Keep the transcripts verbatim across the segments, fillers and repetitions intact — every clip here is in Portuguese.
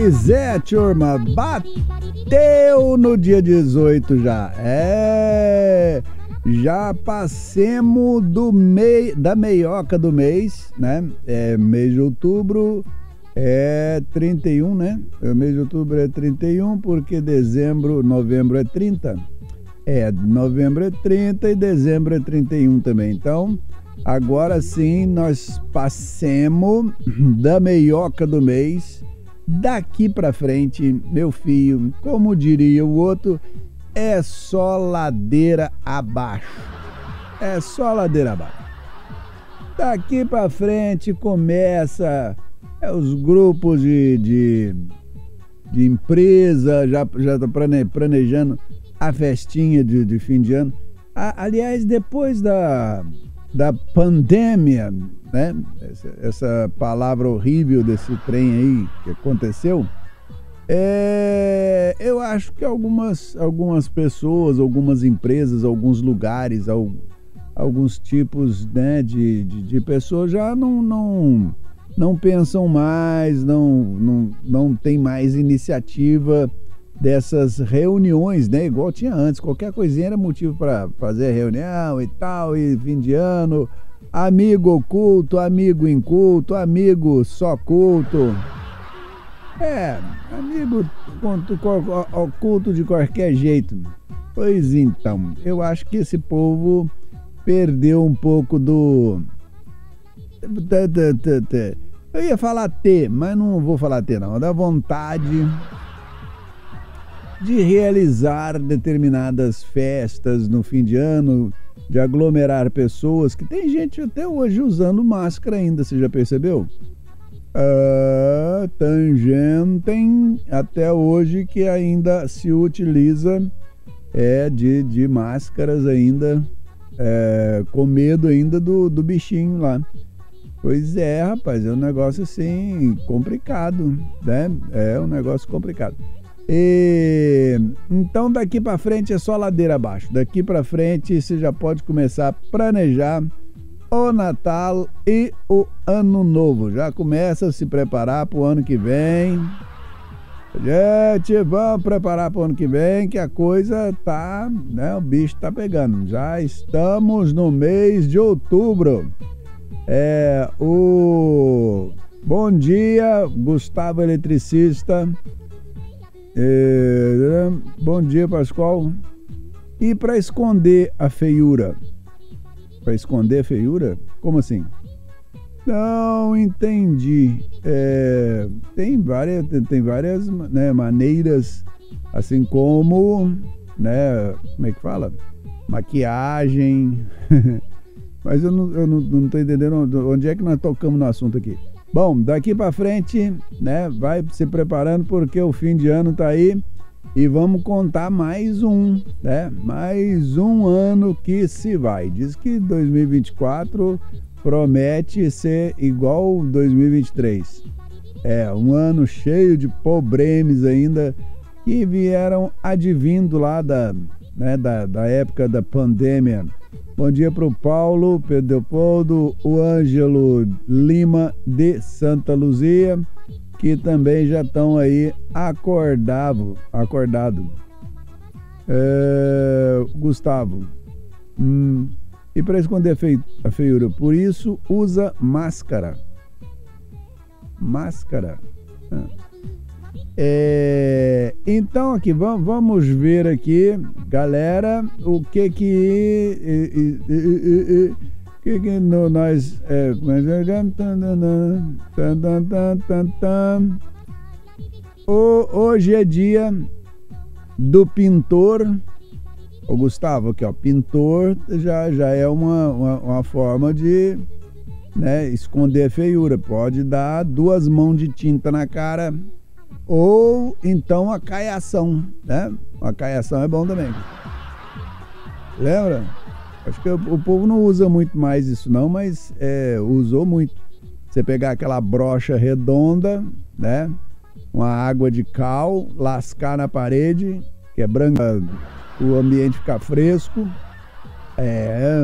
Pois é, turma, bateu no dia dezoito já. É, já passemos do mei, da meioca do mês, né? É mês de outubro, é trinta e um, né? O mês de outubro é trinta e um, porque dezembro, novembro é trinta. É, novembro é trinta e dezembro é trinta e um também. Então, agora sim, nós passemos da meioca do mês. Daqui pra frente, meu filho, como diria o outro, é só ladeira abaixo. É só ladeira abaixo. Daqui pra frente começa é, os grupos de, de, de empresa, já já tá planejando a festinha de, de fim de ano. A, aliás, depois da, da pandemia, né? Essa, essa palavra horrível desse trem aí que aconteceu, é, eu acho que algumas, algumas pessoas, algumas empresas, alguns lugares, alguns tipos, né, de, de, de pessoas já não, não, não pensam mais, não, não, não tem mais iniciativa dessas reuniões, né? Igual tinha antes, qualquer coisinha era motivo para fazer reunião e tal, e fim de ano, amigo oculto, amigo inculto, amigo só culto. É, amigo oculto de qualquer jeito. Pois então, eu acho que esse povo perdeu um pouco do... Eu ia falar T, mas não vou falar T não, da vontade de realizar determinadas festas no fim de ano, de aglomerar pessoas, que tem gente até hoje usando máscara ainda, você já percebeu? Ah, tem gente até hoje que ainda se utiliza é, de, de máscaras ainda, é, com medo ainda do, do bichinho lá. Pois é, rapaz, é um negócio assim complicado, né? É um negócio complicado. E, então daqui para frente é só ladeira abaixo. Daqui para frente você já pode começar a planejar o Natal e o Ano Novo. Já começa a se preparar para o ano que vem. Gente, vamos preparar para o ano que vem, que a coisa tá, né? O bicho tá pegando. Já estamos no mês de outubro. É o bom dia, Gustavo Eletricista. É, bom dia, Pascoal. E para esconder a feiura? Para esconder a feiura? Como assim? Não entendi. É, tem várias, tem várias né, maneiras, assim como, né, como é que fala? Maquiagem. Mas eu não, eu não, não tô entendendo onde é que nós tocamos no assunto aqui. Bom, daqui para frente, né, vai se preparando porque o fim de ano tá aí e vamos contar mais um, né, mais um ano que se vai. Diz que dois mil e vinte e quatro promete ser igual dois mil e vinte e três. É, um ano cheio de problemas ainda que vieram advindo lá da, né, da, da época da pandemia. Bom dia para o Paulo, Pedro Leopoldo, o Ângelo Lima de Santa Luzia, que também já estão aí acordado, acordado. É, Gustavo, hum, e para esconder a feiura, por isso usa máscara. Máscara. Ah. É, então aqui vamos, vamos ver aqui, galera, o que que, e, e, e, e, que, que no, nós é, o, hoje é dia do pintor. O Gustavo aqui, ó, pintor já, já é uma, uma, uma forma de, né, esconder a feiura. Pode dar duas mãos de tinta na cara. Ou então a caiação, né? A caiação é bom também. Lembra? Acho que o, o povo não usa muito mais isso não, mas é, usou muito. Você pegar aquela brocha redonda, né? Uma água de cal, lascar na parede, que é branca, o ambiente ficar fresco. É...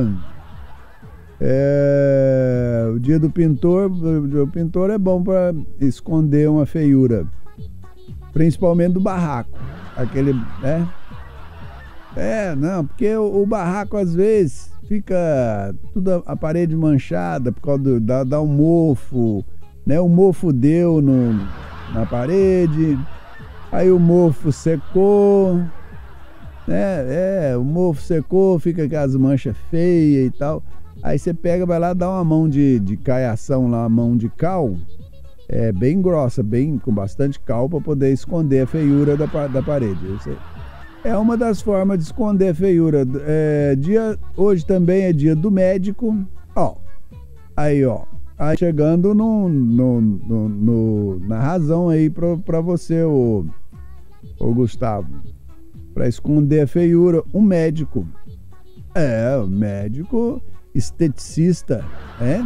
É, o dia do pintor, o pintor é bom para esconder uma feiura. Principalmente do barraco. Aquele, né? É, não, porque o, o barraco às vezes fica tudo a parede manchada por causa do, da, da um mofo, né? O mofo deu no, na parede, aí o mofo secou, né? É, o mofo secou, fica aquelas manchas feias e tal. Aí você pega, vai lá, dá uma mão de, de caiação lá, uma mão de cal, é bem grossa, bem com bastante cal para poder esconder a feiura da, da parede. Isso aí. É uma das formas de esconder a feiura. É, dia, hoje também é dia do médico. Ó, aí, ó. Aí chegando no, no, no, no, na razão aí para você, ô, ô Gustavo. Para esconder a feiura, um médico. É, o médico esteticista, é?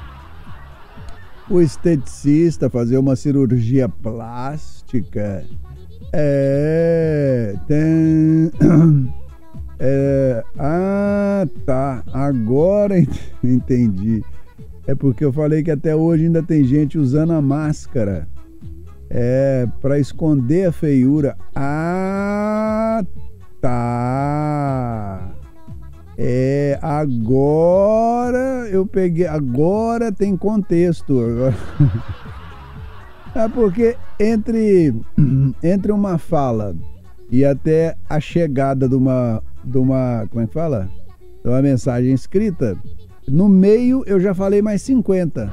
O esteticista fazer uma cirurgia plástica. É, tem, é, ah, tá, agora entendi. É porque eu falei que até hoje ainda tem gente usando a máscara, é, para esconder a feiura. Ah, tá. É, agora eu peguei, agora tem contexto. Agora. É porque entre, entre uma fala e até a chegada de uma, de uma, como é que fala? De uma mensagem escrita, no meio eu já falei mais cinquenta.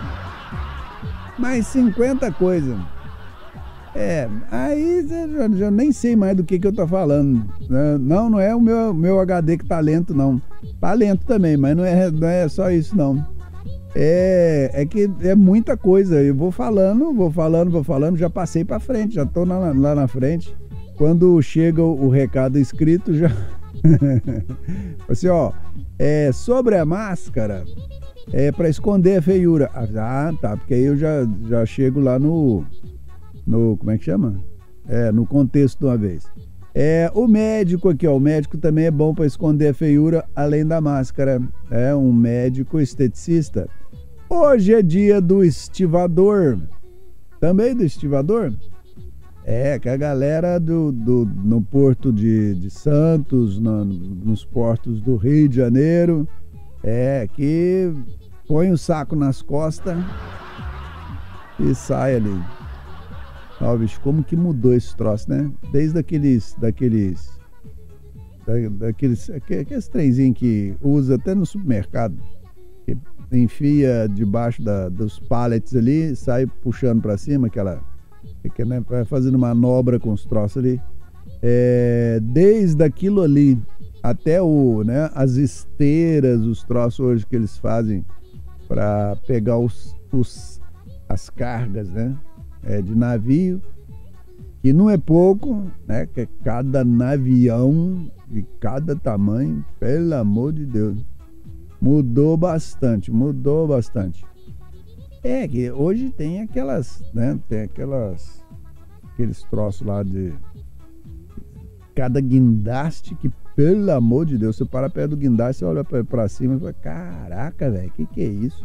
Mais cinquenta coisas. É, aí eu já nem sei mais do que, que eu tô falando. Não, não é o meu, meu H D que tá lento, não. Tá lento também, mas não é, não é só isso, não. É, é que é muita coisa. Eu vou falando, vou falando, vou falando, já passei para frente, já tô lá, lá na frente. Quando chega o, o recado escrito, já. Assim, ó, é, sobre a máscara, é para esconder a feiura. Ah, tá, porque aí eu já, já chego lá no, no. Como é que chama? É, no contexto de uma vez. É, o médico aqui, ó, o médico também é bom para esconder a feiura, além da máscara. É um médico esteticista. Hoje é dia do estivador. Também do estivador? É, que a galera do, do, no Porto de, de Santos, no, nos portos do Rio de Janeiro, é, que põe o saco nas costas e sai ali. Ó, bicho, como que mudou esse troço, né? Desde aqueles, daqueles, da, daqueles, aqueles trenzinhos que usa até no supermercado, que enfia debaixo da, dos pallets ali, sai puxando para cima, aquela, que, né, vai fazendo manobra com os troços ali. É, desde aquilo ali até o, né, as esteiras, os troços hoje que eles fazem para pegar os, os, as cargas, né? É, de navio, que não é pouco, né? Que é cada navião de cada tamanho, pelo amor de Deus. Mudou bastante, mudou bastante. É que hoje tem aquelas, né? Tem aquelas, aqueles troços lá de cada guindaste que, pelo amor de Deus, você para perto do guindaste, você olha pra, pra cima e fala, caraca, velho, que que é isso?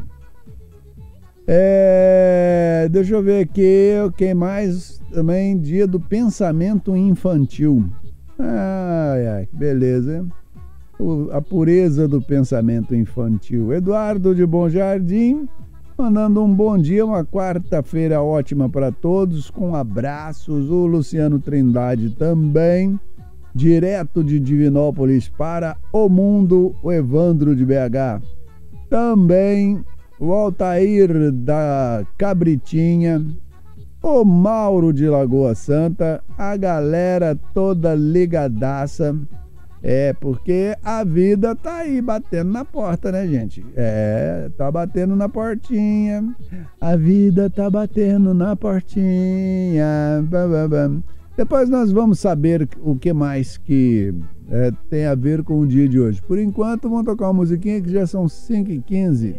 É, deixa eu ver aqui, quem mais? Também dia do pensamento infantil. Ai, ai, beleza, hein? A pureza do pensamento infantil. Eduardo de Bom Jardim, mandando um bom dia, uma quarta-feira ótima para todos, com abraços. O Luciano Trindade também, direto de Divinópolis para o mundo, o Evandro de B H também, o Altair da Cabritinha, o Mauro de Lagoa Santa, a galera toda ligadaça. É, porque a vida tá aí batendo na porta, né, gente? É, tá batendo na portinha. A vida tá batendo na portinha. Bam, bam, bam. Depois nós vamos saber o que mais que é, tem a ver com o dia de hoje. Por enquanto, vamos tocar uma musiquinha que já são cinco e quinze.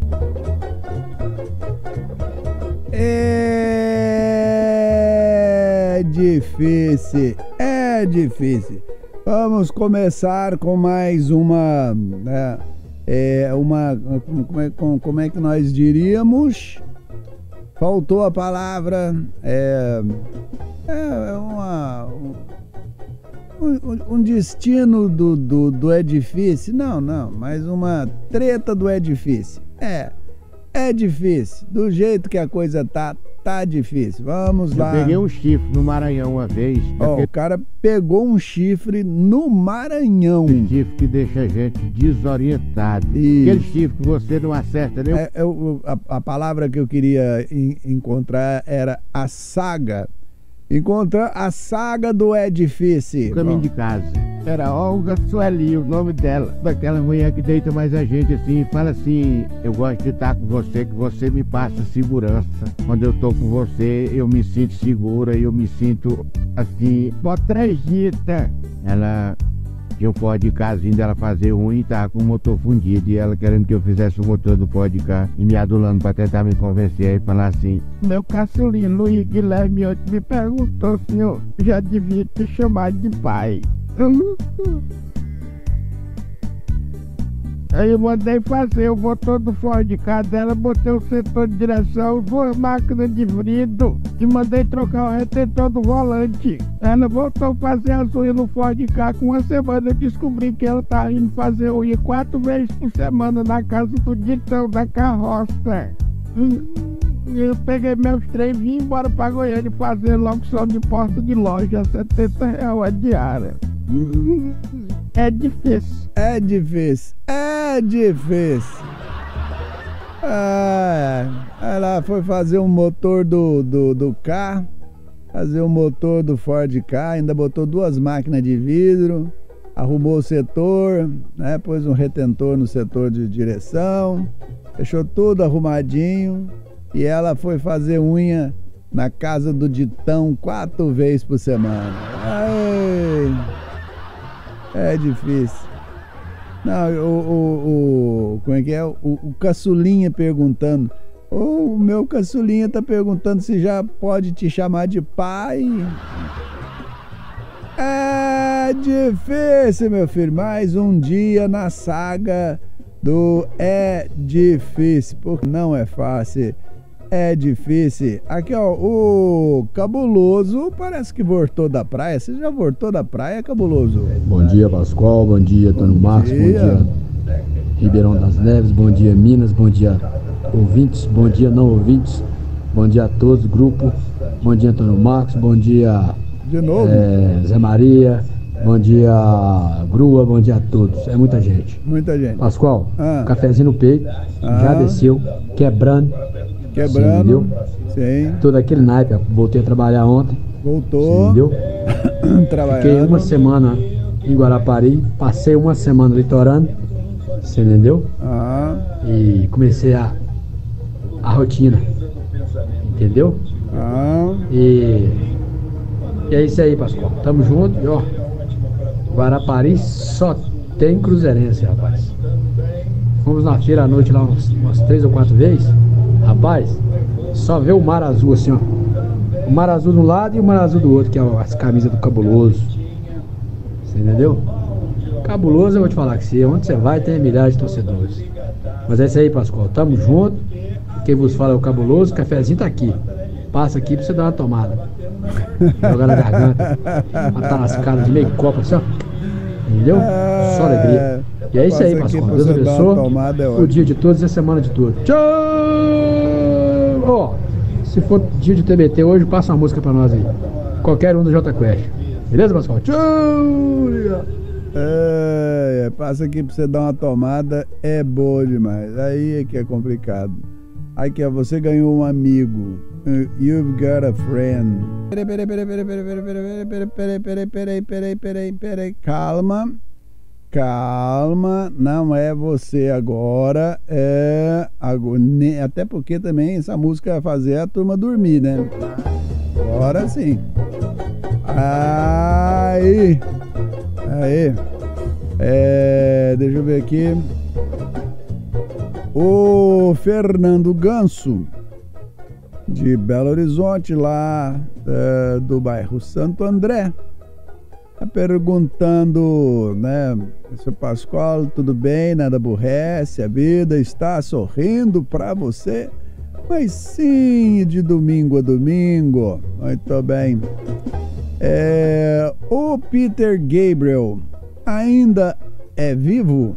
É difícil, é difícil. Vamos começar com mais uma, né, é, uma como é, como é que nós diríamos? Faltou a palavra, é, É uma, um, um destino do, do, do edifício. Não, não, mas uma treta do edifício. É, é difícil. Do jeito que a coisa tá, tá difícil. Vamos lá. Eu peguei um chifre no Maranhão uma vez. Ó, o cara pegou um chifre no Maranhão. Um chifre que deixa a gente desorientado. Isso. Aquele chifre que você não acerta nem... É, é, o- a, a palavra que eu queria en- encontrar era a saga. Encontrar a saga do edifício. O caminho de casa. Era Olga Sueli, o nome dela. Daquela mulher que deita mais a gente assim e fala assim: eu gosto de estar com você, que você me passa segurança. Quando eu tô com você, eu me sinto segura, eu me sinto assim, potrejita. Ela tinha um pó de cá vindo ela fazer ruim e tava com o motor fundido. E ela querendo que eu fizesse o motor do pó de cá e me adulando pra tentar me convencer e falar assim: meu caçulinho Luiz Guilherme ontem me perguntou, senhor, já devia te chamar de pai. Aí eu mandei fazer o motor do Ford Ka dela, botei o setor de direção, duas máquinas de vidro e mandei trocar o retentor do volante. Ela voltou a fazer as unhas no Ford Ka. Com uma semana eu descobri que ela tá indo fazer unha quatro vezes por semana na casa do Ditão da carroça. Eu peguei meus trem e vim embora pra Goiânia fazer locução de porta de loja, setenta reais a diária. É difícil. É difícil, é difícil. Ah, ela foi fazer um motor do, do, do carro, fazer um motor do Ford Ka, ainda botou duas máquinas de vidro, arrumou o setor, né, pôs um retentor no setor de direção, deixou tudo arrumadinho e ela foi fazer unha na casa do Ditão quatro vezes por semana. Ai, é difícil. Não, o, o, o como é que é? O, o caçulinha perguntando. Oh, o meu caçulinha tá perguntando se já pode te chamar de pai. É difícil, meu filho. Mais um dia na saga do é difícil. Porque não é fácil. É difícil. Aqui, ó, o Cabuloso parece que voltou da praia. Você já voltou da praia, Cabuloso? Bom dia, Pascoal. Bom dia, Antônio Marcos. Bom dia, Ribeirão das Neves. Bom dia, Minas. Bom dia, ouvintes. Bom dia, não ouvintes. Bom dia a todos, grupo. Bom dia, Antônio Marcos. Bom dia, De novo? é, Zé Maria. Bom dia, Grua. Bom dia a todos. É muita gente. Muita gente. Pascoal, Ah. cafezinho no peito. Já Ah. desceu, quebrando. Quebrando. Sim, Sim. Todo aquele naipe. Voltei a trabalhar ontem. Voltou. Entendeu? Trabalhando. Fiquei uma semana em Guarapari, passei uma semana litorando, você entendeu? Ah, E comecei a, a rotina, entendeu? ah. E, e é isso aí, Pascoal. Tamo junto e ó, Guarapari só tem cruzeirense, rapaz. Fomos na feira à noite lá umas, umas três ou quatro vezes, rapaz, só vê o mar azul assim, ó. O mar azul de um lado e o mar azul do outro, que é as camisas do Cabuloso. Você entendeu? Cabuloso, eu vou te falar que se onde você vai tem milhares de torcedores. Mas é isso aí, Pascoal. Tamo junto. Quem vos fala é o Cabuloso. O cafezinho tá aqui. Passa aqui pra você dar uma tomada. Jogar na garganta. Matar nas caras de meio copo assim, ó. Entendeu? Só alegria. E é isso aí, Passa aqui Pascoal. pra Deus você dar uma abençoe. tomada, é O ótimo. dia de todos e a semana de todos. Tchau! Ó, se for dia de T B T hoje, passa uma música pra nós aí. Qualquer um do J Quest. Beleza, Pascoal? Tchau! É, é, passa aqui pra você dar uma tomada, é boa demais. Aí é que é complicado. Aqui, ó, você ganhou um amigo. Uh, You've got a friend. Peraí, peraí, peraí, peraí, peraí, peraí, peraí, peraí, peraí, peraí, peraí, peraí, peraí. Calma. Calma, não é você agora, é agora, ne- até porque também essa música vai fazer a turma dormir, né? Agora sim. Aí, aí, é, deixa eu ver aqui. O Fernando Ganso, de Belo Horizonte, lá é, do bairro Santo André, tá perguntando, né, seu Pascoal, tudo bem? Nada aborrece? A vida está sorrindo para você? Mas sim, de domingo a domingo. Muito bem. É, o Peter Gabriel ainda é vivo?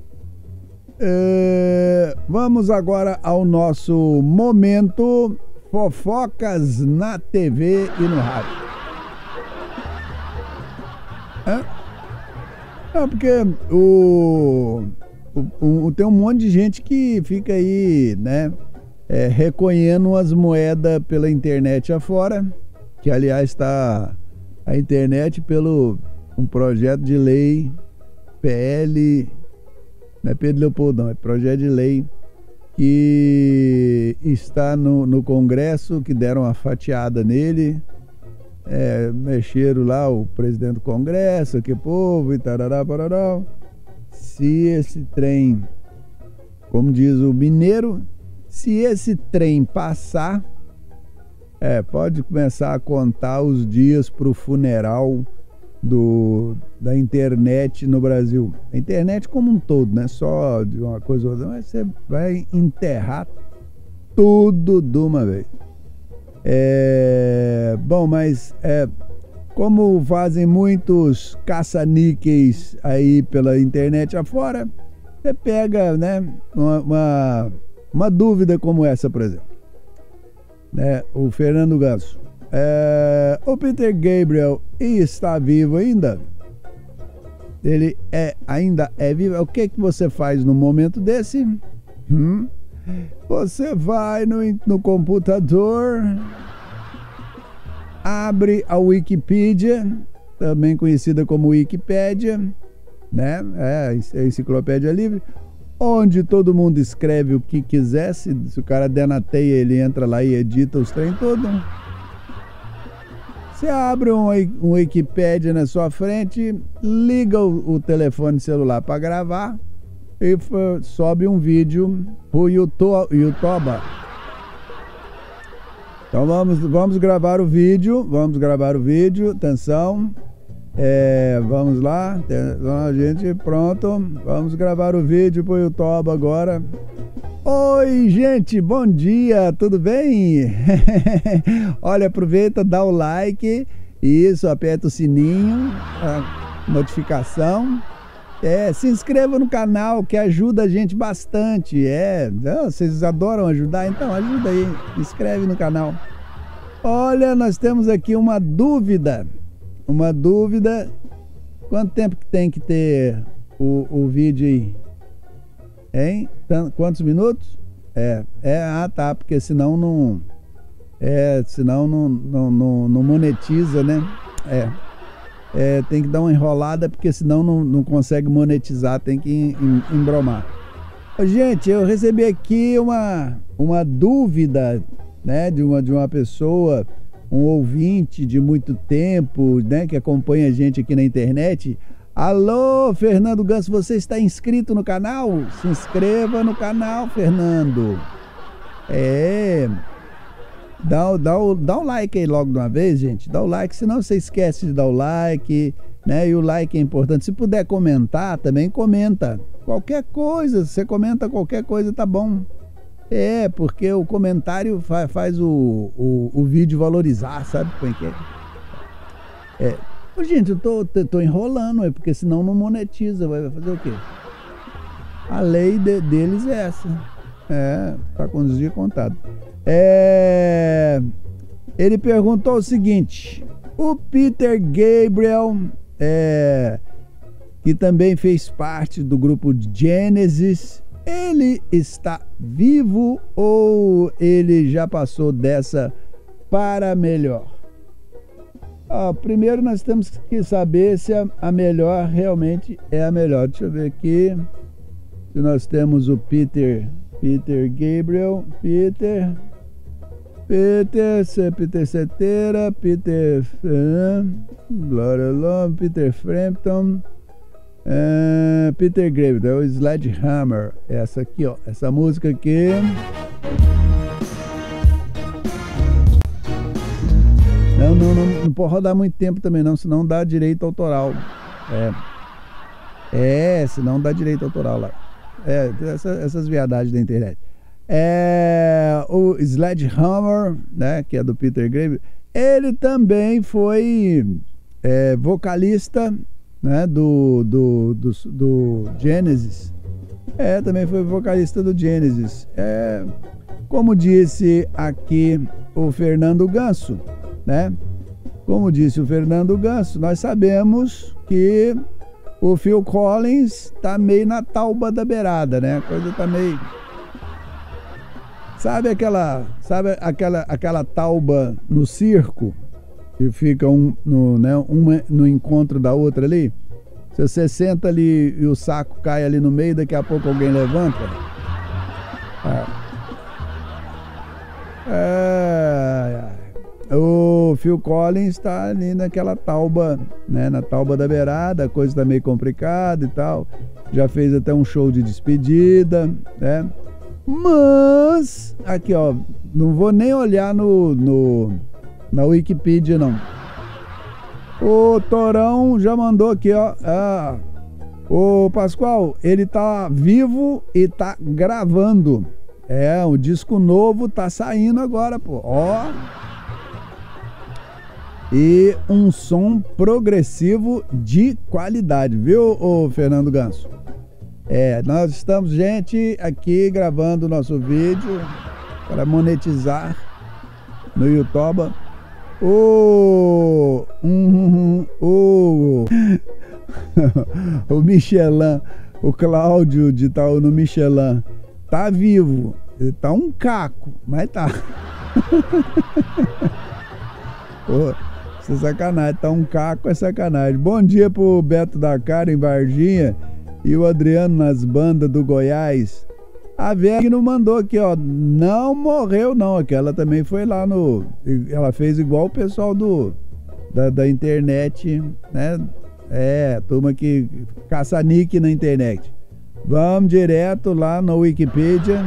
É, vamos agora ao nosso momento fofocas na T V e no rádio. É? Não, porque o, o, o, tem um monte de gente que fica aí, né, é, recolhendo as moedas pela internet afora, que aliás está a internet pelo um projeto de lei P L, não é Pedro Leopoldo não, é projeto de lei que está no, no Congresso, que deram uma fatiada nele. É, mexeram lá o presidente do Congresso, que povo e tarará, parará. Se esse trem, como diz o mineiro, se esse trem passar, é, pode começar a contar os dias para o funeral do, da internet no Brasil. A internet como um todo, não é só de uma coisa ou outra, mas você vai enterrar tudo de uma vez. É, bom, mas é, como fazem muitos caça-níqueis aí pela internet afora, você pega, né, uma, uma, uma dúvida como essa, por exemplo. Né, o Fernando Ganso. É, o Peter Gabriel está vivo ainda? Ele é, ainda é vivo? O que, que você faz no momento desse? Hum? Você vai no, no computador, abre a Wikipedia, também conhecida como Wikipédia, né? É a enciclopédia livre, onde todo mundo escreve o que quiser. Se, se o cara der na teia, ele entra lá e edita os trem todo. Você abre um, um Wikipédia na sua frente, liga o, o telefone celular para gravar e sobe um vídeo pro YouTube. Então vamos, vamos gravar o vídeo, vamos gravar o vídeo, atenção, é, vamos lá, a gente, pronto, vamos gravar o vídeo pro YouTube agora. Oi, gente, bom dia, tudo bem? Olha, aproveita, dá o like, isso, aperta o sininho, a notificação. É, se inscreva no canal que ajuda a gente bastante. É, não, vocês adoram ajudar, então ajuda aí, inscreve no canal. Olha, nós temos aqui uma dúvida, uma dúvida. Quanto tempo que tem que ter o, o vídeo aí? Hein? Quantos minutos? É, é, ah tá, porque senão não, é, senão não, não, não, não monetiza, né? É. É, tem que dar uma enrolada, porque senão não, não consegue monetizar, tem que embromar. Gente, eu recebi aqui uma, uma dúvida, né, de uma, de uma pessoa, um ouvinte de muito tempo, né, que acompanha a gente aqui na internet. Alô, Fernando Ganso, você está inscrito no canal? Se inscreva no canal, Fernando. É... Dá, dá, dá um like aí logo de uma vez, gente. Dá o like, senão você esquece de dar o like, né? E o like é importante. Se puder comentar, também comenta. Qualquer coisa, você comenta qualquer coisa, tá bom. É, porque o comentário faz, faz o, o, o vídeo valorizar, sabe como é que é? É. Ô, gente, eu tô, tô enrolando, é porque senão não monetiza. Vai fazer o quê? A lei de, deles é essa. É, tá com os dias contados. É, ele perguntou o seguinte: o Peter Gabriel, é, que também fez parte do grupo Genesis, ele está vivo ou ele já passou dessa para melhor? Ah, primeiro nós temos que saber se a, a melhor realmente é a melhor. Deixa eu ver aqui se nós temos o Peter Peter Gabriel, Peter Peter, Peter Cetera, Peter Glória Love, Peter Frampton, uh, Peter Gabriel, o Sledgehammer, essa aqui, ó, essa música aqui. Não, não, não, não pode rodar muito tempo também não, senão dá direito autoral. É, é senão dá direito autoral lá. É, essa, essas viadagens da internet. É, o Sledgehammer, né, que é do Peter Gabriel, ele também foi é, vocalista, né, do, do, do, do Genesis. É, também foi vocalista do Genesis. É, como disse aqui o Fernando Ganso, né? Como disse o Fernando Ganso, nós sabemos que o Phil Collins tá meio na tauba da beirada, né? A coisa tá meio... Sabe aquela, sabe aquela, aquela tauba no circo? Que fica um no, né, uma no encontro da outra ali? Se você senta ali e o saco cai ali no meio, daqui a pouco alguém levanta. É, é, o Phil Collins está ali naquela tauba, né, na tauba da beirada, a coisa está meio complicada e tal. Já fez até um show de despedida, né? Mas, aqui ó, não vou nem olhar no, no, na Wikipedia não. O Torão já mandou aqui, ó. Ah, o Pascoal, ele tá vivo e tá gravando. É, o disco novo tá saindo agora, pô. Ó. E um som progressivo de qualidade, viu, ô Fernando Ganso? É, nós estamos, gente, aqui gravando o nosso vídeo para monetizar no YouTube. O um, o o Michelin, o Cláudio de tal no Michelin tá vivo, ele tá um caco, mas tá. Pô, isso é sacanagem, tá um caco é sacanagem. Bom dia pro Beto da Cara em Varginha e o Adriano nas bandas do Goiás. A Vera não mandou aqui, ó, não morreu não, aqui ela também foi lá no, ela fez igual o pessoal do, da, da internet, né, é, turma que caça nick na internet. Vamos direto lá na Wikipedia.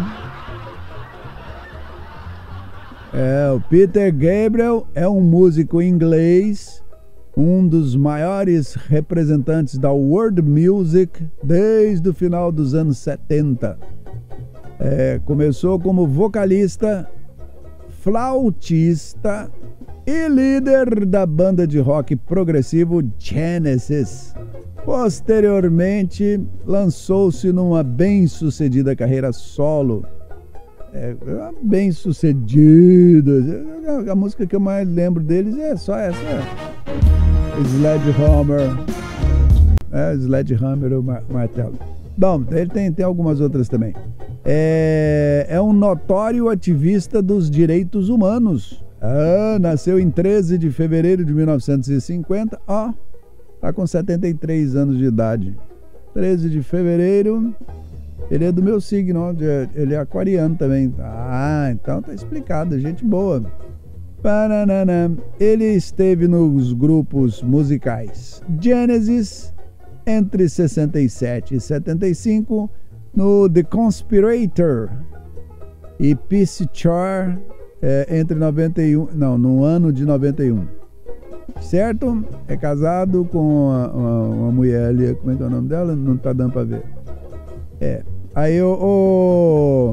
É, o Peter Gabriel é um músico inglês, um dos maiores representantes da world music desde o final dos anos setenta. É, começou como vocalista, flautista e líder da banda de rock progressivo Genesis. Posteriormente, lançou-se numa bem-sucedida carreira solo. É, bem sucedida. A música que eu mais lembro deles é só essa. Sledgehammer. É, Sledgehammer, o martelo. Bom, ele tem, tem algumas outras também. É, é um notório ativista dos direitos humanos. Ah, nasceu em treze de fevereiro de mil novecentos e cinquenta. Ó, tá com setenta e três anos de idade. treze de fevereiro. Ele é do meu signo, ó, ele é aquariano também. Ah, então tá explicado, gente boa. Pananana. Ele esteve nos grupos musicais Genesis entre sessenta e sete e setenta e cinco, no The Conspirator e Peace Char é, entre noventa e um, não, no ano de noventa e um. Certo? É casado com uma, uma, uma mulher ali, como é que é o nome dela? Não tá dando pra ver. É. Aí o. o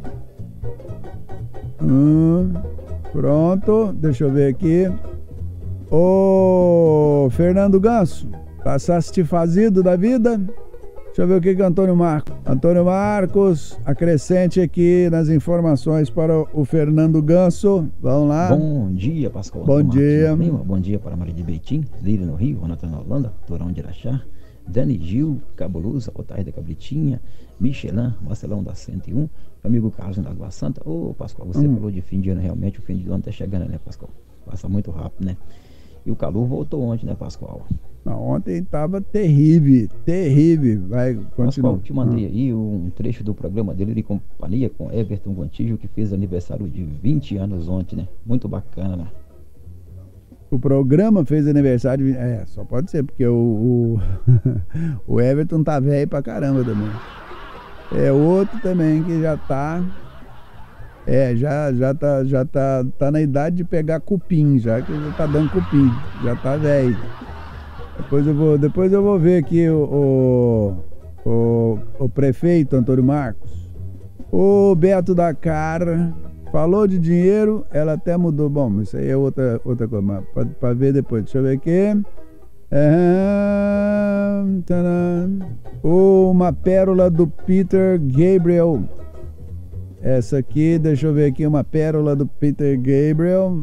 hum, pronto, deixa eu ver aqui. O Fernando Ganso, passaste fazido da vida? Deixa eu ver o que que Antônio Marcos. Antônio Marcos, acrescente aqui nas informações para o Fernando Ganso. Vamos lá. Bom dia, Pascoal. Bom dia. Lima. Bom dia para Maria de Beitim, Lírio no Rio, Ronatan na Holanda, Torão de Irachá, Dani Gil, Cabuluza, Otair da Cabritinha, Michelin, Marcelão da cento e um, amigo Carlos da Água Santa. Ô, Pascoal, você hum. falou de fim de ano, realmente o fim de ano tá chegando, né, Pascoal? Passa muito rápido, né? E o calor voltou ontem, né, Pascoal? Não, ontem tava terrível, terrível. Vai, continua. Pascoal, te mandei hum. aí um trecho do programa dele de companhia com Everton Gontijo, que fez aniversário de vinte anos ontem, né? Muito bacana, né? O programa fez aniversário de... É, só pode ser, porque o, o, o Everton tá velho pra caramba também. É outro também que já tá... É, já, já, tá, já tá, tá na idade de pegar cupim, já que já tá dando cupim, já tá velho. Depois eu vou, depois eu vou ver aqui o, o, o, o prefeito Antônio Marcos. O Beto da Cara falou de dinheiro, ela até mudou. Bom, isso aí é outra, outra coisa, mas pra, pra ver depois. Deixa eu ver aqui. É, uma pérola do Peter Gabriel. Essa aqui, deixa eu ver aqui, uma pérola do Peter Gabriel.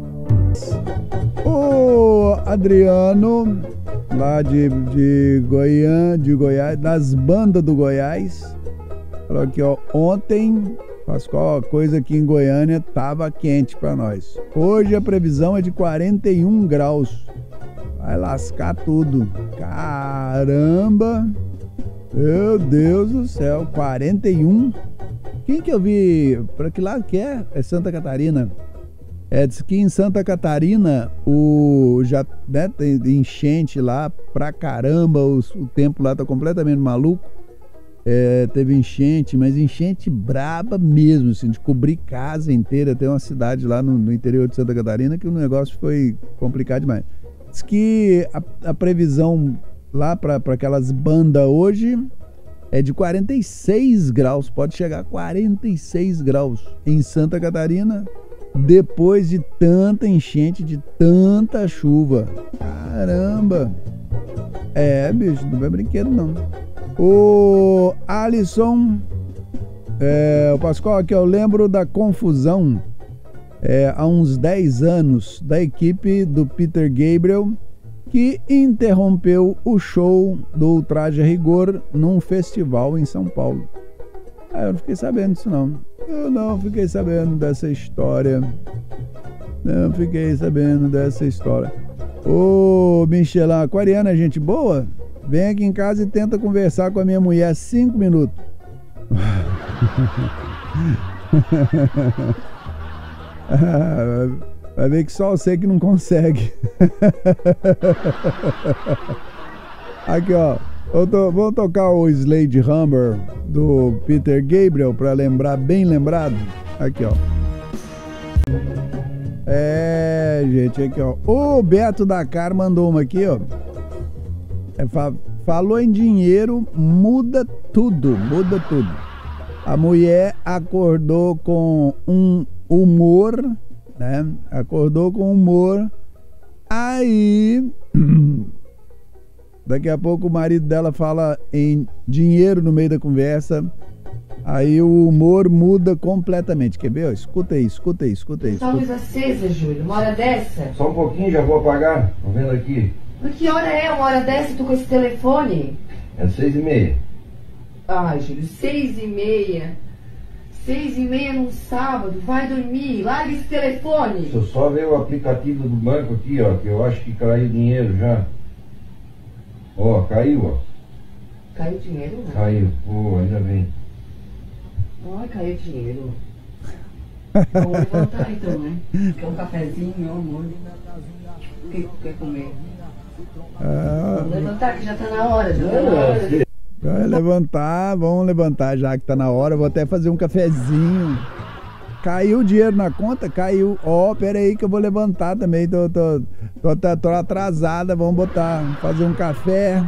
O Adriano, lá de, de Goiânia, de Goiás, das bandas do Goiás. Falou aqui, ó, ontem, Pascoal, a coisa aqui em Goiânia tava quente pra nós. Hoje a previsão é de quarenta e um graus. Vai lascar tudo. Caramba! Meu Deus do céu, quarenta e um. Quem que eu vi? Pra que lado que é? É Santa Catarina. É, diz que em Santa Catarina o já, né, tem enchente lá pra caramba, o, o tempo lá tá completamente maluco. É, teve enchente, mas enchente braba mesmo, assim, de cobrir casa inteira. Tem uma cidade lá no, no interior de Santa Catarina que o negócio foi complicado demais. Diz que a, a previsão lá para aquelas bandas hoje é de quarenta e seis graus, pode chegar a quarenta e seis graus em Santa Catarina, depois de tanta enchente, de tanta chuva. Caramba! É, bicho, não é brinquedo não. O Alisson, é, o Pascoal aqui, eu lembro da confusão é, há uns dez anos da equipe do Peter Gabriel que interrompeu o show do Traje a Rigor num festival em São Paulo. Ah, eu não fiquei sabendo disso não. Eu não fiquei sabendo dessa história. Não fiquei sabendo dessa história. Ô, Michelin, aquariana, gente boa? Vem aqui em casa e tenta conversar com a minha mulher cinco minutos. Vai ver que só você que não consegue. Aqui, ó. Eu tô, vou tocar o Slade Hammer do Peter Gabriel para lembrar, bem lembrado. Aqui, ó. É, gente, aqui, ó. O Beto da Car mandou uma aqui, ó. É, fa falou em dinheiro, muda tudo, muda tudo. A mulher acordou com um humor, né? Acordou com humor. Aí, daqui a pouco o marido dela fala em dinheiro no meio da conversa. Aí o humor muda completamente. Quer ver? Escuta aí, escuta aí, escuta aí. Só luz acesa, Júlio. Uma hora dessa? Só um pouquinho, já vou apagar. Tô vendo aqui. Mas que hora é uma hora dessa, tu com esse telefone? É seis e meia. Ai, Júlio, seis e meia. Seis e meia num sábado. Vai dormir. Larga esse telefone. Deixa eu só ver o aplicativo do banco aqui, ó. Que eu acho que caiu dinheiro já. Ó, caiu, ó. Caiu dinheiro? Né? Caiu. Pô, ainda bem. Ai, caiu dinheiro. Vamos levantar então, né? Quer um cafezinho, meu amor? O que tu quer comer? Ah, Vamos levantar que já tá na hora, já tá na hora. vai levantar, vamos levantar já que tá na hora. Vou até fazer um cafezinho. Caiu o dinheiro na conta? Caiu. Ó, oh, pera aí que eu vou levantar também. Tô, tô, tô, tô, tô atrasada. Vamos botar, fazer um café.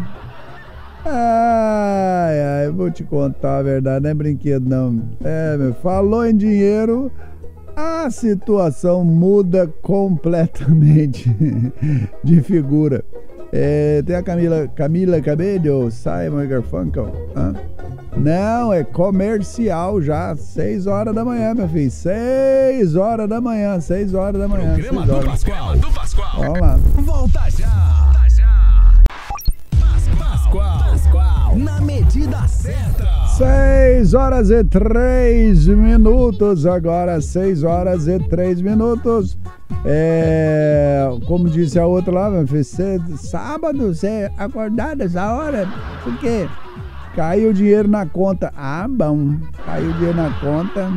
Ai, ai, vou te contar a verdade, não é brinquedo não. É, meu, falou em dinheiro, a situação muda completamente de figura. É, tem a Camila, Camila Cabello, Simon Garfunkel. Hã? Não, é comercial já, seis horas da manhã, meu filho. seis horas da manhã, seis horas da manhã. Programa do Pascoal, do Pascoal. Vamos lá. Volta já. Pascoal, Pascoal, na medida certa. seis horas e três minutos, agora seis horas e três minutos. É, como disse a outra lá, meu filho, cê, sábado, você acordado essa hora? Por quê? Caiu o dinheiro na conta. Ah, bom, caiu o dinheiro na conta.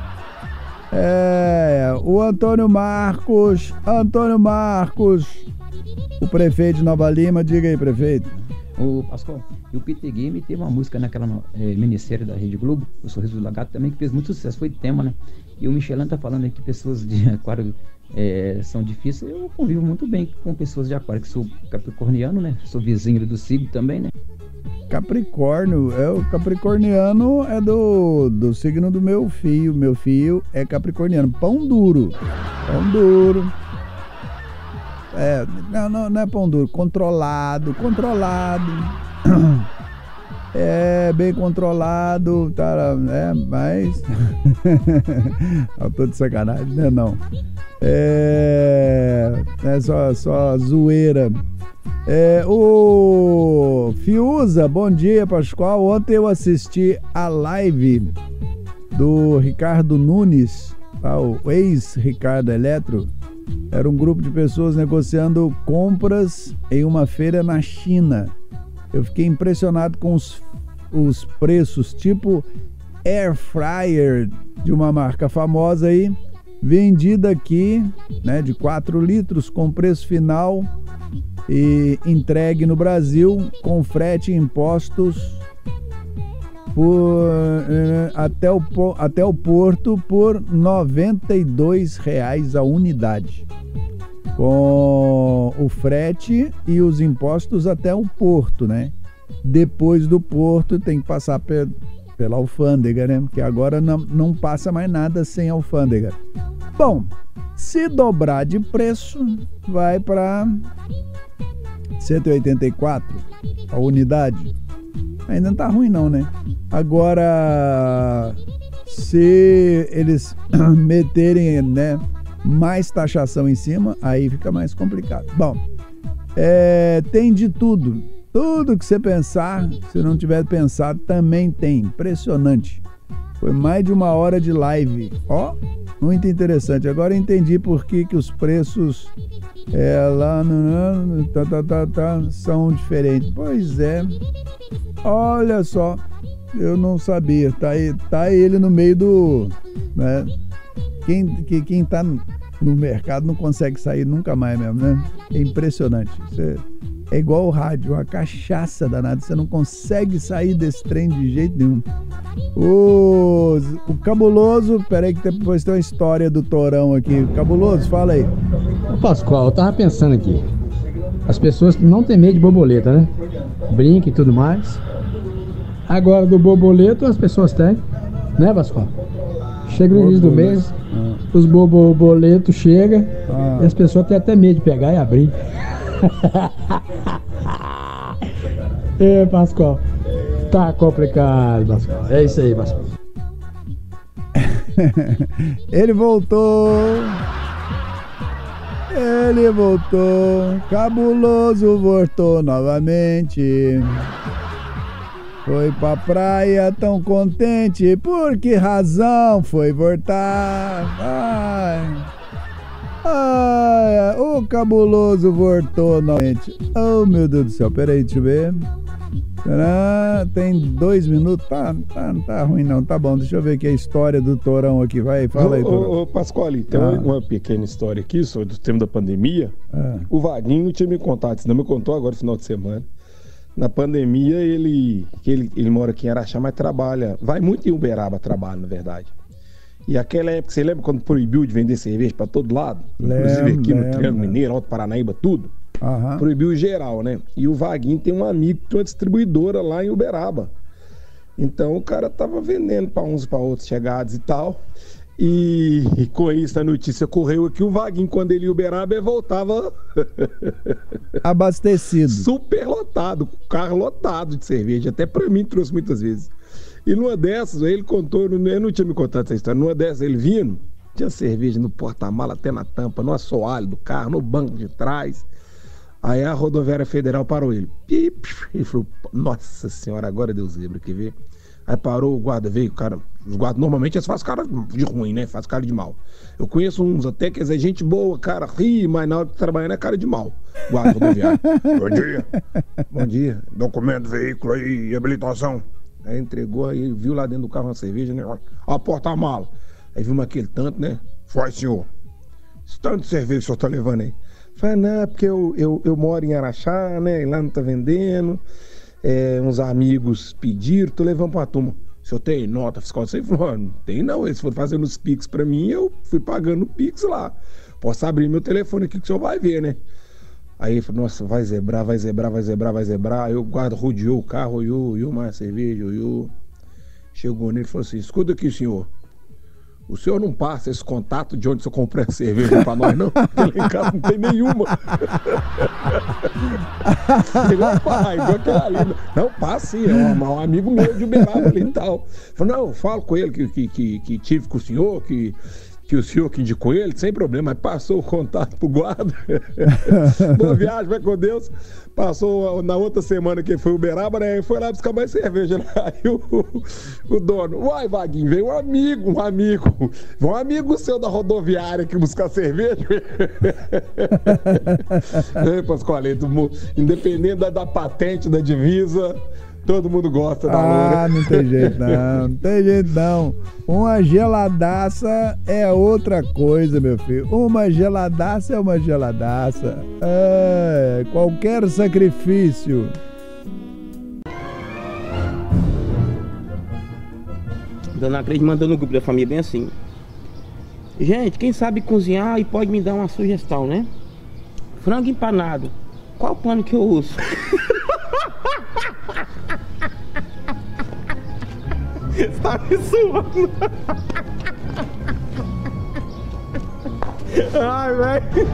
É, o Antônio Marcos, Antônio Marcos, o prefeito de Nova Lima, diga aí, prefeito. Ô, Pascoal, e o Peter Game teve uma música naquela é, minissérie da Rede Globo, O Sorriso do Lagarto, também, que fez muito sucesso, foi tema, né? E o Michelin tá falando aí que pessoas de aquário é, são difíceis. Eu convivo muito bem com pessoas de aquário, que sou capricorniano, né? Sou vizinho do signo também, né? Capricórnio, é o capricorniano é do, do signo do meu filho. Meu filho é capricorniano. Pão duro. Pão duro. É, não, não, não é pão duro. Controlado, controlado. É, bem controlado, tá, é, mas... Eu tô de sacanagem, né? Não. É, é só, só zoeira. É, o Fiuza, bom dia, Pascoal. Ontem eu assisti a live do Ricardo Nunes, tá, o ex-Ricardo Eletro. Era um grupo de pessoas negociando compras em uma feira na China. Eu fiquei impressionado com os, os preços, tipo Air Fryer de uma marca famosa aí, vendida aqui, né, de quatro litros, com preço final e entregue no Brasil, com frete e impostos por, eh, até, o, até o porto por noventa e dois reais a unidade. Com o frete e os impostos até o porto, né? Depois do porto tem que passar pe pela alfândega, né? Porque agora não, não passa mais nada sem alfândega. Bom, se dobrar de preço, vai para cento e oitenta e quatro a unidade. Ainda não tá ruim não, né? Agora, se eles meterem, né, mais taxação em cima, aí fica mais complicado. Bom, é, tem de tudo. Tudo que você pensar, se não tiver pensado, também tem. Impressionante. Foi mais de uma hora de live. Ó, muito interessante. Agora eu entendi por que, que os preços é, lá no, tá, tá, tá, tá, são diferentes. Pois é. Olha só. Eu não sabia. Tá, aí, tá ele no meio do... Né? Quem, que, quem tá no mercado não consegue sair nunca mais mesmo, né? É impressionante. Você, é igual o rádio, uma cachaça danada. Você não consegue sair desse trem de jeito nenhum. O, o Cabuloso, peraí que depois tem uma história do Torão aqui. Cabuloso, fala aí. Ô Pascoal, eu tava pensando aqui. As pessoas não têm medo de borboleta, né? Brinca e tudo mais. Agora do borboleta as pessoas têm, né, Pascoal? Chega no início do mês, ah. os borboletos chegam ah. e as pessoas têm até medo de pegar e abrir. É, Pascoal, tá complicado, Pascoal. É isso aí, Pascoal. Ele voltou. Ele voltou. Cabuloso voltou novamente. Foi pra praia tão contente, por que razão foi voltar? Ai, ai, o Cabuloso voltou novamente. Oh, meu Deus do céu, peraí, deixa eu ver. Ah, tem dois minutos, tá, tá, não tá ruim não, tá bom, deixa eu ver aqui a história do Torão aqui, vai, fala aí, Torão. Ô, ô Pascoal, tem ah. uma pequena história aqui sobre o tema da pandemia. Ah. O Vaguinho não tinha me contado, senão me contou agora no final de semana. Na pandemia, ele, ele, ele mora aqui em Araxá, mas trabalha, vai muito em Uberaba, trabalha, na verdade. E aquela época, você lembra quando proibiu de vender cerveja para todo lado? Lembro, Inclusive aqui lembro. no Triângulo Mineiro, Alto Paranaíba, tudo. Uhum. Proibiu geral, né? E o Vaguinho tem um amigo que tem uma distribuidora lá em Uberaba. Então o cara tava vendendo para uns e para outros chegados e tal. E, e com isso a notícia correu aqui, o Vaguinho, quando ele ia Uberaba, ele voltava abastecido, super lotado, carro lotado de cerveja, até pra mim trouxe muitas vezes. E numa dessas, ele contou, eu não tinha me contado essa história, numa dessas ele vindo, tinha cerveja no porta-mala, até na tampa, no assoalho do carro, no banco de trás. Aí a rodoviária federal parou ele. Ele falou, nossa senhora, agora deu zebra, quer ver? Aí parou, o guarda veio, o cara, os guardas normalmente eles fazem cara de ruim, né? Faz cara de mal. Eu conheço uns até que é gente boa, cara, ri, mas na hora de trabalhar é cara de mal. Guarda rodoviário. Bom dia. Bom dia. Documento, veículo aí, habilitação. Aí entregou, aí viu lá dentro do carro uma cerveja, né? Ó, porta-mala. Aí viu aquele tanto, né? Foi, senhor. Esse tanto de cerveja que o senhor tá levando aí. Falei, não, é porque eu, eu, eu moro em Araxá, né? E lá não tá vendendo. É, uns amigos pediram, tô levando pra turma. O senhor tem nota fiscal? Você falou, não tem não. Eles foram fazendo os Pix pra mim, eu fui pagando o Pix lá. Posso abrir meu telefone aqui que o senhor vai ver, né? Aí ele falou, nossa, vai zebrar, vai zebrar, vai zebrar, vai zebrar. Aí o guarda rodeou o carro, olhou, olhou mais cerveja, olhou. Chegou nele e falou assim, escuta aqui, senhor. O senhor não passa esse contato de onde você comprou a cerveja pra nós, não? Porque lá em casa não tem nenhuma. Igual pai, igual aquela ali. Não, passa sim, é um, um amigo meu de Uberaba ali e tal. Falei, não, eu falo com ele que, que, que, que tive com o senhor, que, que o senhor que indicou ele, sem problema. Mas passou o contato pro guarda. Boa viagem, vai com Deus. Passou na outra semana que foi Uberaba, né? Foi lá buscar mais cerveja. Né? Aí o, o dono, uai, Vaguinho, veio um amigo, um amigo, um amigo seu da rodoviária aqui buscar cerveja. Ei, Pascoalito, independente da, da patente, da divisa, todo mundo gosta da Ah, loura. não tem jeito não, não tem jeito não. Uma geladaça é outra coisa, meu filho. Uma geladaça é uma geladaça. É, qualquer sacrifício. Dona Cleide mandou no grupo da família bem assim. Gente, quem sabe cozinhar e pode me dar uma sugestão, né? Frango empanado. Qual pano que eu uso? Tá me suando. Ai, velho.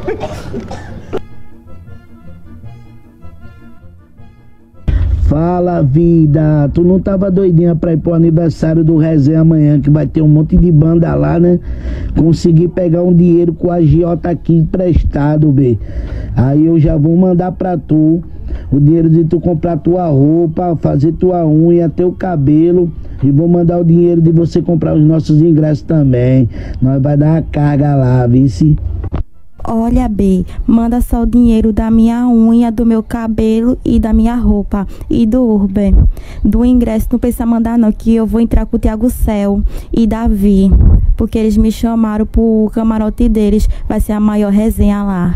Fala, vida, tu não tava doidinha pra ir pro aniversário do Resenha amanhã, que vai ter um monte de banda lá, né? Consegui pegar um dinheiro com a agiota aqui emprestado, B. Aí eu já vou mandar pra tu o dinheiro de tu comprar tua roupa, fazer tua unha, teu cabelo, e vou mandar o dinheiro de você comprar os nossos ingressos também. Nós vai dar uma carga lá, vice. Olha, B, manda só o dinheiro da minha unha, do meu cabelo e da minha roupa. E do Urban. Do ingresso não precisa mandar não, que eu vou entrar com o Thiago Céu e Davi. Porque eles me chamaram pro camarote deles. Vai ser a maior resenha lá.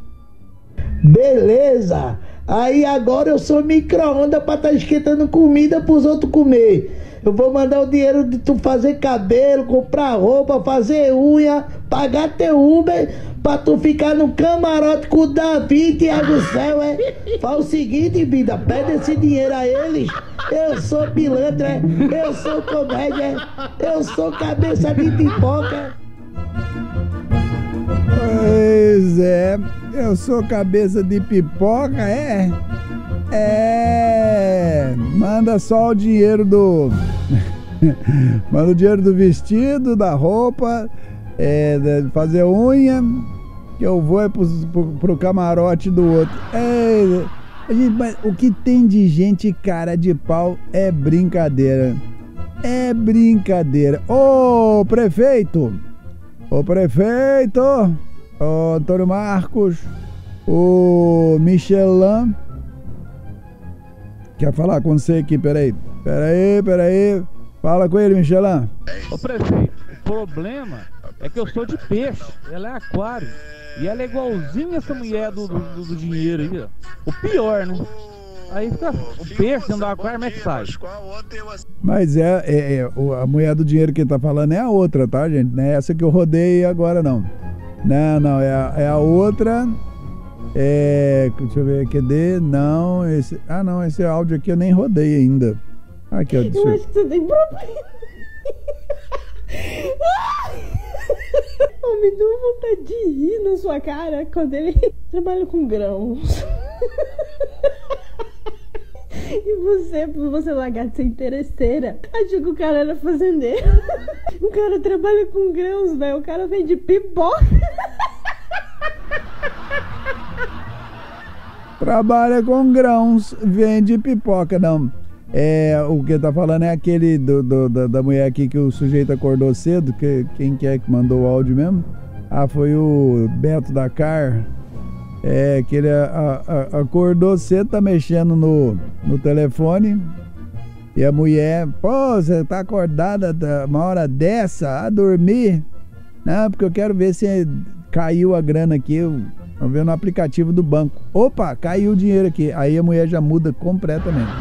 Beleza! Aí agora eu sou micro-ondas pra tá esquentando comida pros outros comer. Eu vou mandar o dinheiro de tu fazer cabelo, comprar roupa, fazer unha, pagar teu Uber pra tu ficar no camarote com o Davi e Thiago Céu, é? Faz o seguinte, vida, pede esse dinheiro a eles. Eu sou pilantra, é? Eu sou comédia, é? Eu sou cabeça de pipoca. Pois é, eu sou cabeça de pipoca, é? É, manda só o dinheiro do... manda o dinheiro do vestido, da roupa, é, de fazer unha, que eu vou é pro, pro, pro camarote do outro. É, a gente, mas o que tem de gente cara de pau é brincadeira. É brincadeira. Ô, prefeito! Ô, prefeito! Ô, Antônio Marcos! Ô, Michelin! Quer falar com você aqui, peraí. Peraí, peraí. Fala com ele, Michelin. Ô prefeito, o problema é que eu sou de peixe, ela é aquário. E ela é igualzinha essa mulher do, do, do dinheiro aí, ó. O pior, né? Aí fica o peixe dentro do aquário, como é que sai? Mas é, é, é, a mulher do dinheiro que ele tá falando é a outra, tá, gente? Não é essa que eu rodei agora, não. Não, não, é a, é a outra... É, deixa eu ver, cadê? Não, esse... Ah, não, esse áudio aqui eu nem rodei ainda. Aqui, ó. Eu Eu... acho que você tem problema. Eu me deu vontade de rir na sua cara quando ele trabalha com grãos. E você, por você lagarto ser interesseira, achou que o cara era fazendeiro. O cara trabalha com grãos, velho. O cara vende pipoca. Trabalha com grãos, vende pipoca, não. É, o que tá falando é aquele do, do, da, da mulher aqui que o sujeito acordou cedo. Que, quem que é que mandou o áudio mesmo? Ah, foi o Beto da Car. É, que ele a, a, acordou cedo, tá mexendo no, no telefone. E a mulher, pô, você tá acordada uma hora dessa a dormir? Não, porque eu quero ver se caiu a grana aqui. Eu, Vamos ver no aplicativo do banco. Opa, caiu o dinheiro aqui. Aí a mulher já muda completamente.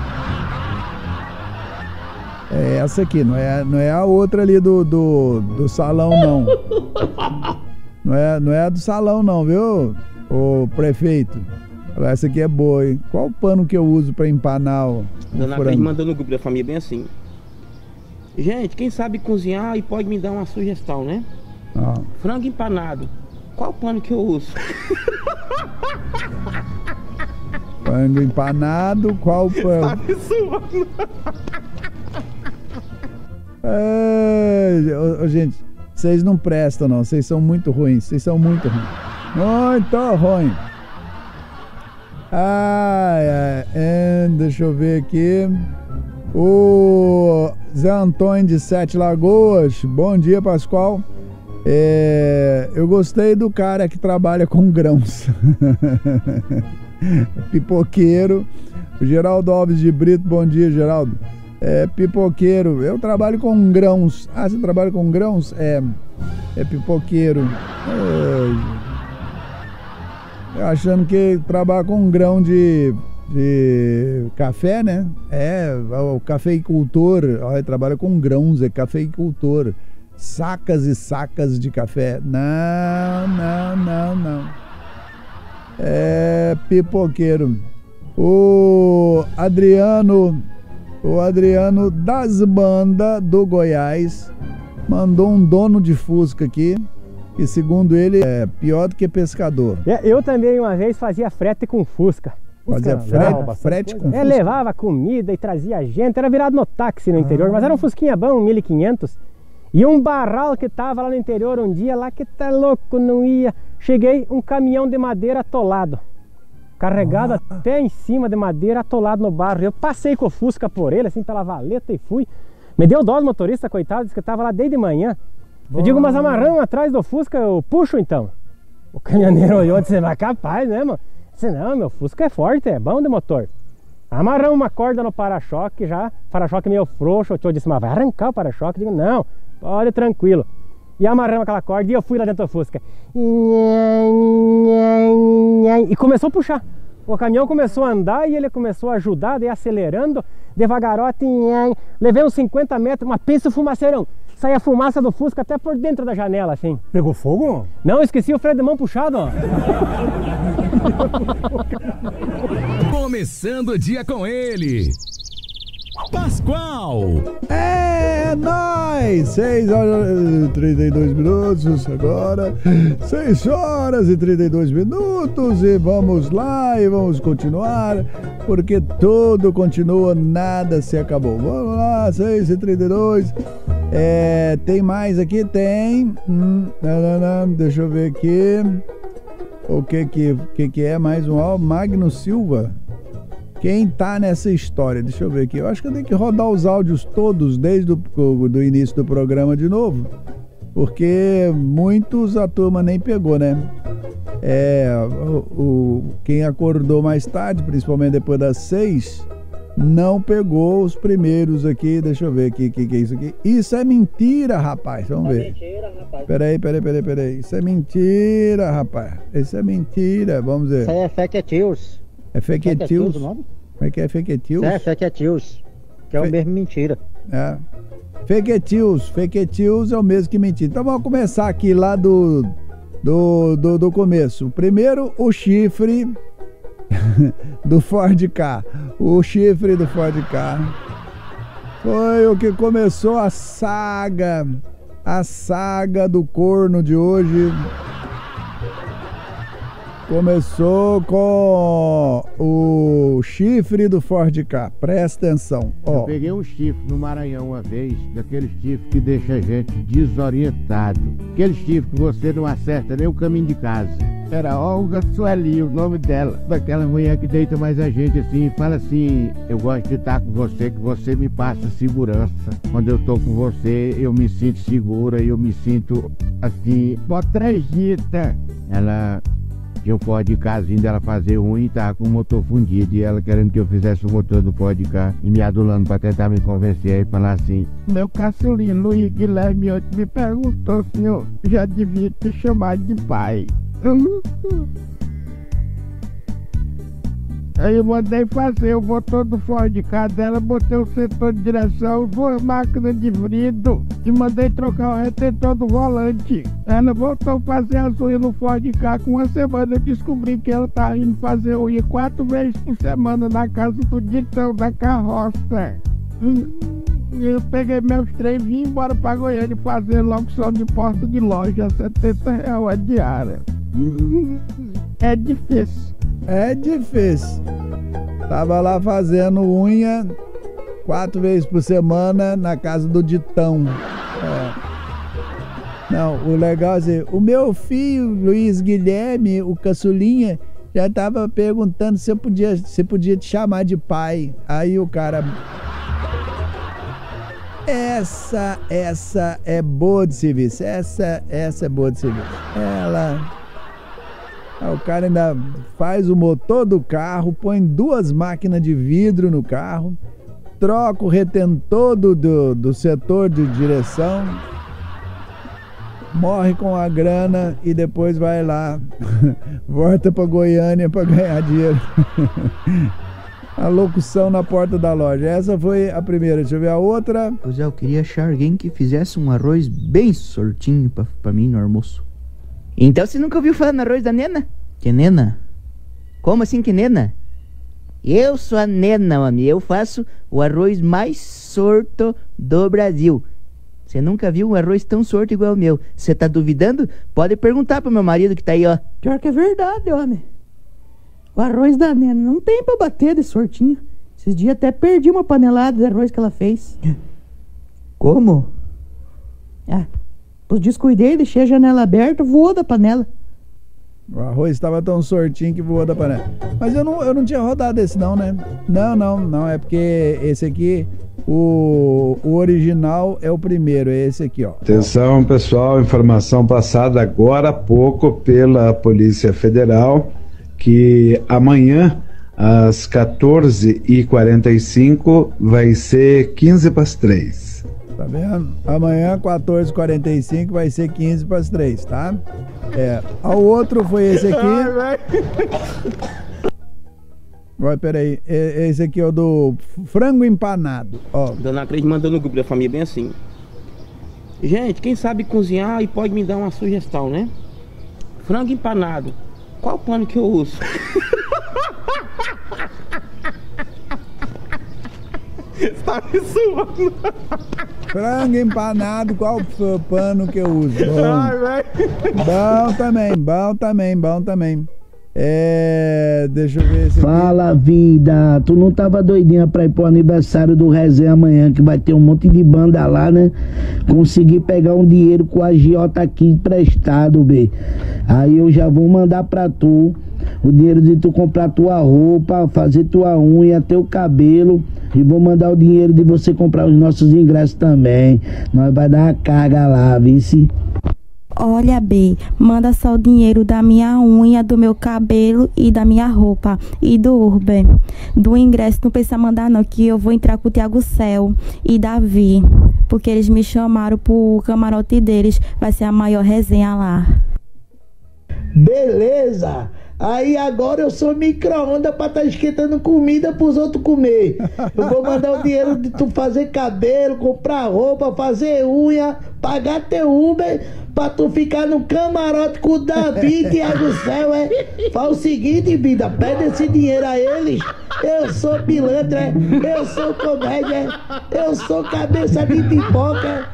É essa aqui, não é, não é a outra ali do, do, do salão, não. Não é, não é a do salão, não, viu, ô prefeito? Essa aqui é boa, hein? Qual o pano que eu uso pra empanar o, o Dona Cris frango? mandou no grupo da família bem assim. Gente, quem sabe cozinhar e pode me dar uma sugestão, né? Ah. Frango empanado. Qual pano que eu uso? Frango empanado, qual pano? Tá me suando. É, ô, ô, gente, vocês não prestam não, vocês são muito ruins, vocês são muito ruins. Muito ruim. Ai, ai, é, deixa eu ver aqui. O Zé Antônio de Sete Lagoas, bom dia, Pascoal. É, eu gostei do cara que trabalha com grãos. Pipoqueiro. O Geraldo Alves de Brito, bom dia, Geraldo. É, pipoqueiro, eu trabalho com grãos. Ah, você trabalha com grãos? É, é pipoqueiro. É, achando que trabalha com grão de, de café, né? É, o cafeicultor, ó, ele trabalha com grãos, é cafeicultor. Sacas e sacas de café. Não, não, não, não. É pipoqueiro. O Adriano, o Adriano das bandas do Goiás mandou um dono de Fusca aqui, que segundo ele é pior do que pescador. É, eu também uma vez fazia frete com Fusca. Fazia frete, frete com é, Fusca? Levava comida e trazia gente, era virado no táxi no interior, ah. mas era um Fusquinha bom, mil e quinhentos. E um barral que tava lá no interior um dia, lá que tá louco, não ia. Cheguei, um caminhão de madeira atolado. Carregado ah. até em cima de madeira, atolado no barro. Eu passei com o Fusca por ele, assim, pela valeta e fui. Me deu dó do motorista, coitado, disse que tava lá desde manhã. Bom. Eu digo, mas amarrão atrás do Fusca, eu puxo então. O caminhoneiro olhou e disse, mas capaz, né, mano? Eu disse, não, meu Fusca é forte, é bom de motor. Amarramos uma corda no para-choque já, para-choque meio frouxo. O tio disse, mas vai arrancar o para-choque? Eu digo, não, pode, tranquilo. E amarramos aquela corda e eu fui lá dentro do Fusca. E começou a puxar. O caminhão começou a andar e ele começou a ajudar, daí acelerando, devagarote. Levei uns cinquenta metros, mas pensa o fumaceirão. Saía a fumaça do Fusca até por dentro da janela, assim. Pegou fogo? Não, esqueci o freio de mão puxado, ó. Começando o dia com ele, Pascoal. É nóis! seis horas e trinta e dois minutos agora. seis horas e trinta e dois minutos. E vamos lá e vamos continuar. Porque tudo continua, nada se acabou. Vamos lá, seis e trinta e dois. É, tem mais aqui? Tem. Hum, não, não, não, deixa eu ver aqui. O que que, que, que é mais um? Ó, Magno Silva. Quem tá nessa história? Deixa eu ver aqui. Eu acho que eu tenho que rodar os áudios todos desde o do início do programa de novo. Porque muitos a turma nem pegou, né? É, o, o, quem acordou mais tarde, principalmente depois das seis, não pegou os primeiros aqui. Deixa eu ver aqui o que, que é isso aqui. Isso é mentira, rapaz. Vamos ver. É mentira, rapaz. Peraí, peraí, peraí, peraí. Isso é mentira, rapaz. Isso é mentira. Vamos ver. Isso aí é fake news. É fake news? Como é que é fake news? É fake news, que é o mesmo mentira. É. Fake news, fake news é o mesmo que mentira. Então vamos começar aqui lá do, do, do, do começo. Primeiro, o chifre do Ford Ka. O chifre do Ford Ka foi o que começou a saga, a saga do corno de hoje. Começou com o chifre do Ford Ka. Presta atenção. Eu ó. peguei um chifre no Maranhão uma vez, daquele chifre que deixa a gente desorientado. Aquele chifre que você não acerta nem o caminho de casa. Era Olga Sueli, o nome dela. Daquela mulher que deita mais a gente assim e fala assim: eu gosto de estar com você, que você me passa segurança. Quando eu tô com você, eu me sinto segura, eu me sinto assim, botragita. Ela... tinha um Ford Ka vindo ela fazer ruim e tava com o motor fundido. E ela querendo que eu fizesse o motor do Ford Ka e me adulando pra tentar me convencer e falar assim: meu caçulinho Luiz Guilherme ontem me perguntou se eu já devia te chamar de pai. Aí eu mandei fazer o motor do Ford Ka dela, botei o setor de direção, duas máquinas de vidro e mandei trocar o retentor do volante. Ela voltou a fazer as unhas no Ford K. Com uma semana eu descobri que ela tá indo fazer unha quatro vezes por semana na casa do Ditão da carroça. Eu peguei meus trem e vim embora pra Goiânia fazer locução de porta de loja, setenta reais a diária. É difícil. É difícil. Tava lá fazendo unha quatro vezes por semana na casa do Ditão. É. Não, o legal é assim, o meu filho, Luiz Guilherme, o caçulinha, já tava perguntando se eu podia, se podia te chamar de pai. Aí o cara... Essa, essa é boa de serviço. Essa, essa é boa de serviço. Ela... O cara ainda faz o motor do carro, põe duas máquinas de vidro no carro, troca o retentor do, do, do setor de direção, morre com a grana e depois vai lá, volta pra Goiânia pra ganhar dinheiro. A locução na porta da loja. Essa foi a primeira. Deixa eu ver a outra. Pois é, eu queria achar alguém que fizesse um arroz bem sortinho pra, pra mim no almoço. Então você nunca ouviu falar no arroz da Nena? Que Nena? Como assim que Nena? Eu sou a Nena, mami. Eu faço o arroz mais sorto do Brasil. Você nunca viu um arroz tão sorto igual o meu. Você tá duvidando? Pode perguntar pro meu marido que tá aí, ó. Pior que é verdade, homem. O arroz da Nena não tem pra bater de sortinho. Esses dias até perdi uma panelada de arroz que ela fez. Como? Ah, pois descuidei, deixei a janela aberta, voou da panela. O arroz estava tão sortinho que voou da panela. Mas eu não, eu não tinha rodado esse não, né? Não, não, não. É porque esse aqui, o, o original é o primeiro, é esse aqui, ó. Atenção, pessoal, informação passada agora há pouco pela Polícia Federal, que amanhã, às quatorze e quarenta e cinco, vai ser quinze para as três. Tá vendo? Amanhã, quatorze e quarenta e cinco, vai ser quinze para as três, tá? É. O outro foi esse aqui. Vai, peraí. Esse aqui é o do frango empanado. Ó. Dona Cris mandou no grupo da família bem assim. Gente, quem sabe cozinhar e pode me dar uma sugestão, né? Frango empanado. Qual pano que eu uso? Tá me suando. Frango empanado, qual pano que eu uso? Bom, Ai, bom também, bom também, bom também. É, deixa eu ver esse Fala, aqui. Vida, tu não tava doidinha pra ir pro aniversário do Resenha amanhã, que vai ter um monte de banda lá, né? Consegui pegar um dinheiro com a agiota aqui emprestado, B. Aí eu já vou mandar pra tu o dinheiro de tu comprar tua roupa, fazer tua unha, teu cabelo, e vou mandar o dinheiro de você comprar os nossos ingressos também. Nós vai dar uma carga lá, vice. Olha, B, manda só o dinheiro da minha unha, do meu cabelo e da minha roupa. E do Urban. Do ingresso não precisa mandar não, que eu vou entrar com o Thiago Céu e Davi. Porque eles me chamaram pro camarote deles. Vai ser a maior resenha lá. Beleza! Aí agora eu sou micro-ondas pra tá esquentando comida pros outros comer. Eu vou mandar o dinheiro de tu fazer cabelo, comprar roupa, fazer unha, pagar teu Uber pra tu ficar no camarote com o Davi e Thiago Céu, é? Faz o seguinte, vida, pede esse dinheiro a eles. Eu sou pilantra, eu sou comédia, eu sou cabeça de pipoca.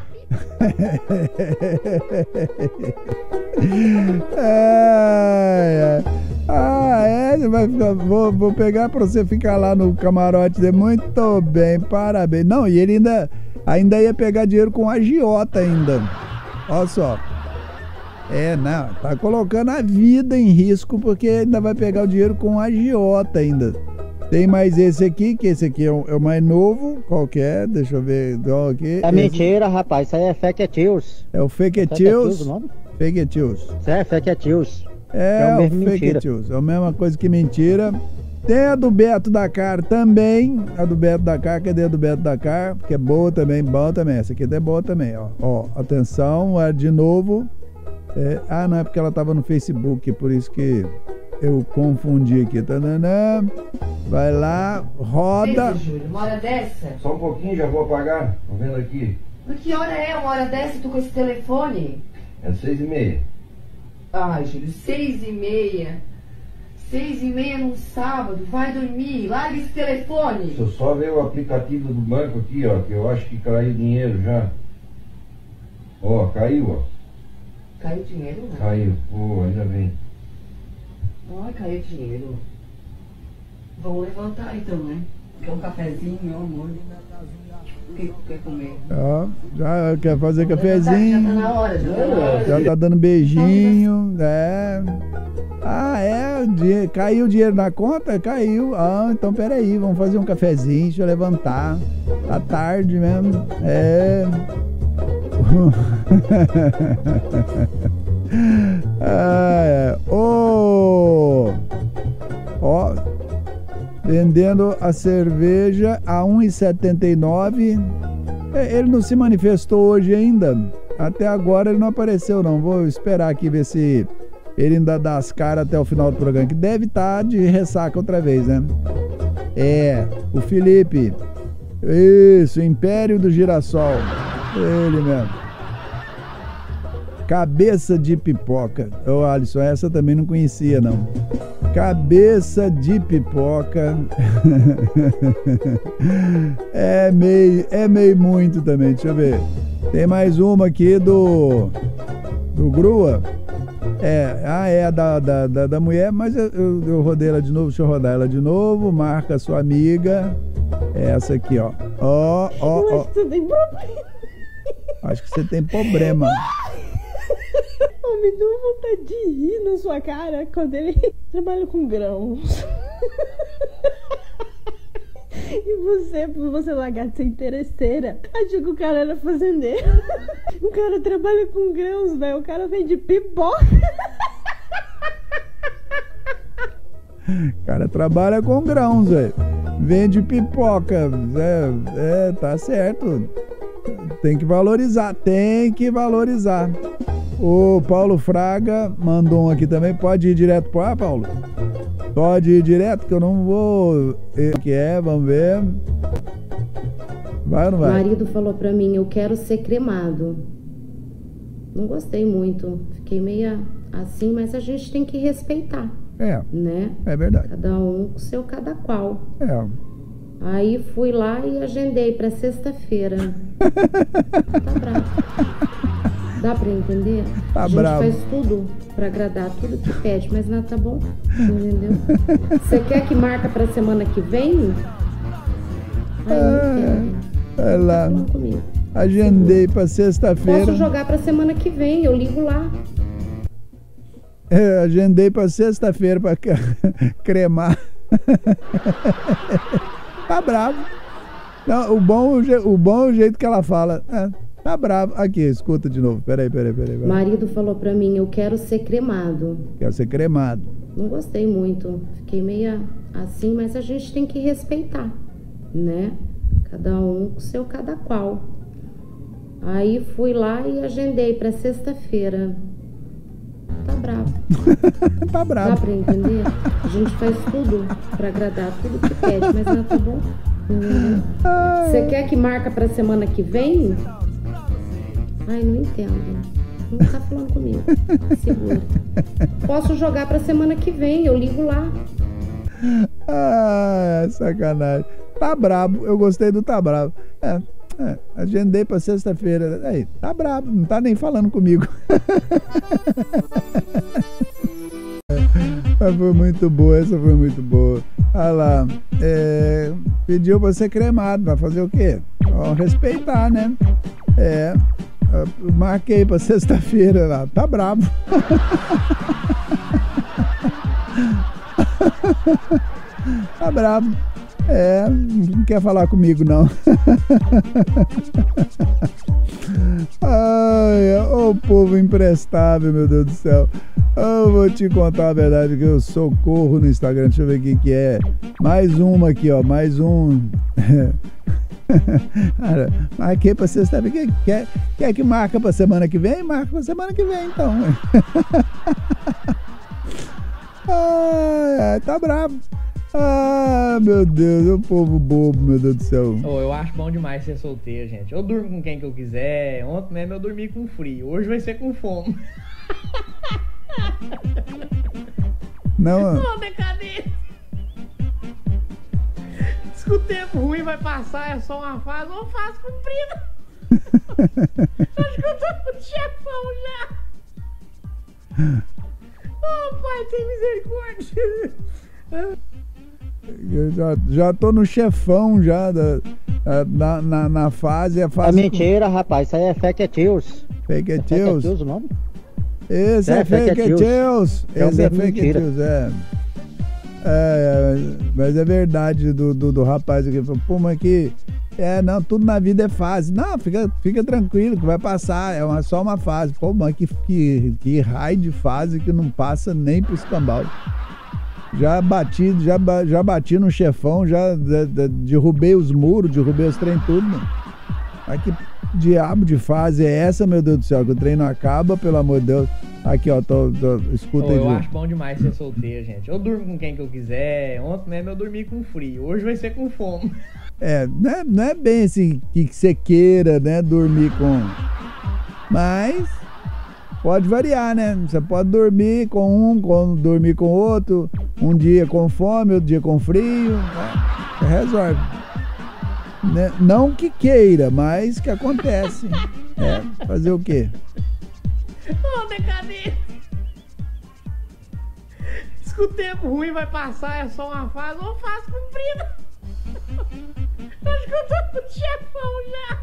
é, é. Ah, é? Vai ficar, vou, vou pegar pra você ficar lá no camarote. Muito bem, parabéns. Não, e ele ainda, ainda ia pegar dinheiro com a agiota ainda. Olha só. É, não, tá colocando a vida em risco porque ainda vai pegar o dinheiro com a agiota ainda. Tem mais esse aqui, que esse aqui é o, é o mais novo, qualquer, deixa eu ver. Aqui, é mentira, esse... rapaz, isso aí é Fake News. É o Fake News? Fake News. Isso é Fake News. É, é o, o Fake News, é a mesma coisa que mentira. Tem a do Beto Dakar também, a do Beto Dakar, cadê a do Beto Dakar? Que é boa também, boa também, essa aqui é boa também, ó. Ó, atenção, é de novo. É, ah, não, é porque ela tava no Facebook, por isso que eu confundi aqui. Tananã. Vai lá, roda. Júlio, uma hora dessa? Só um pouquinho, já vou apagar. Tô vendo aqui. Mas que hora é uma hora dessa, tu com esse telefone? É seis e meia. Ai, Júlio, seis e meia. Seis e meia num sábado, vai dormir, larga esse telefone. Deixa eu só ver o aplicativo do banco aqui, ó, que eu acho que caiu dinheiro já. Ó, caiu, ó. Caiu dinheiro, né? Caiu, pô, ainda bem. Ai, caiu dinheiro. Vamos levantar então, né? Quer um cafezinho, meu amor? O que tu quer comer? Ó, já quer fazer Já cafezinho. tá na hora, já tá na hora. Já tá dando beijinho, é. Ah, é, o dinhe- caiu o dinheiro na conta? Caiu. Ah, então peraí, vamos fazer um cafezinho, deixa eu levantar. Tá tarde mesmo. É. Ah, é. Ô! Ó, vendendo a cerveja a um real e setenta e nove centavos. É, ele não se manifestou hoje ainda. Até agora ele não apareceu não. Vou esperar aqui ver se ele ainda dá as caras até o final do programa, que deve estar de ressaca outra vez, né? É, o Felipe. Isso, Império do Girassol. Ele mesmo. Cabeça de pipoca. Ô, Alisson, essa também não conhecia, não. Cabeça de pipoca. É meio, é meio muito também. Deixa eu ver. Tem mais uma aqui do do Grua. É, ah, é a da, da, da, da mulher, mas eu, eu, eu rodei ela de novo. Deixa eu rodar ela de novo. Marca sua amiga. É essa aqui, ó. Ó, ó, Eu ó. acho que você tem problema. Acho que você tem problema. Oh, me deu vontade de rir na sua cara quando ele trabalha com grãos. E você, por você lagarto ser interesseira, achou que o cara era fazendeiro. O cara trabalha com grãos, velho. O cara vende pipoca. O cara trabalha com grãos, velho. Vende pipoca. É, é, tá certo. Tem que valorizar, tem que valorizar. O Paulo Fraga mandou um aqui também. Pode ir direto pro ar, Paulo? Pode ir direto, que eu não vou. O que é? Vamos ver. Vai ou não O vai? marido falou pra mim, eu quero ser cremado. Não gostei muito. Fiquei meio assim, mas a gente tem que respeitar. É. Né? É verdade. Cada um com seu cada qual. É. Aí fui lá e agendei pra sexta-feira. Tá bravo. Dá pra entender? Tá a gente bravo. faz tudo pra agradar, tudo que pede, mas nada tá bom. Entendeu? Você quer que marca pra semana que vem? Ai, não quero. Vai lá. Tá falando comigo. Agendei pra sexta-feira. Posso jogar pra semana que vem, eu ligo lá. É, agendei pra sexta-feira pra c- cremar. Tá bravo. Não, o bom, é o je- o bom é o jeito que ela fala. É, tá bravo. Aqui, escuta de novo. Peraí, peraí, peraí. O vai. marido falou pra mim, eu quero ser cremado. Quero ser cremado. Não gostei muito. Fiquei meio assim, mas a gente tem que respeitar, né? Cada um com seu cada qual. Aí fui lá e agendei pra sexta-feira. Tá bravo. Tá bravo. Dá pra entender? A gente faz tudo pra agradar, tudo que pede, mas não tá bom. Entendeu? Você quer que marca pra semana que vem? Ai, não entendo. Não tá falando comigo. Segura. Posso jogar pra semana que vem, eu ligo lá. Ah, sacanagem. Tá brabo. Eu gostei do tá brabo. É, é, agendei pra sexta-feira. Aí, tá brabo. Não tá nem falando comigo. Mas foi muito boa, essa foi muito boa. Olha lá, é, pediu pra ser cremado, vai fazer o quê? Vamos respeitar, né? É, eu marquei pra sexta-feira lá, tá bravo. Tá bravo. É, não quer falar comigo não. Ai, ô povo imprestável, meu Deus do céu. Eu vou te contar a verdade, que eu socorro no Instagram. Deixa eu ver o que que é. Mais uma aqui, ó. Mais um. Cara, marquei pra sexta-feira. Quer, quer que marca pra semana que vem? Marca pra semana que vem, então. Ai, ai, tá bravo. Ah, meu Deus, é um povo bobo, meu Deus do céu. Oh, eu acho bom demais ser solteiro, gente. Eu durmo com quem que eu quiser. Ontem mesmo eu dormi com frio. Hoje vai ser com fome. Não. Ô, decadente. Diz que o tempo ruim vai passar, é só uma fase ou fase comprida. Acho que eu tô com o chefão já. Oh, pai, tem misericórdia. Eu já, já tô no chefão já da, na, na, na fase. A fase É mentira, com... rapaz. Isso aí é fake news. Fake é news? Fake news o nome? Esse é, é fake news. Esse é fake news, é. É, mas é verdade do, do, do rapaz aqui. Pô, mas que. É, não, tudo na vida é fase. Não, fica, fica tranquilo que vai passar. É uma, só uma fase. Pô, mas que, que, que raio de fase que não passa nem pro escambau. Já bati, já, já bati no chefão, já de, de, derrubei os muros, derrubei os trem tudo, mano. Mas que diabo de fase é essa, meu Deus do céu? Que o trem não acaba, pelo amor de Deus. Aqui, ó, tô, tô, escuta oh, aí. Eu acho bom demais ser solteiro, gente. Eu durmo com quem que eu quiser. Ontem mesmo eu dormi com frio. Hoje vai ser com fome. É, não é, não é bem assim que você queira, né, dormir com... Mas pode variar, né? Você pode dormir com um, com, dormir com outro, um dia com fome, outro dia com frio, né? Você resolve. Né? Não que queira, mas que acontece. É, fazer o quê? Ô, decadente. Diz que o tempo ruim vai passar, é só uma fase ou fase comprida. Acho que eu tô com o chefão já.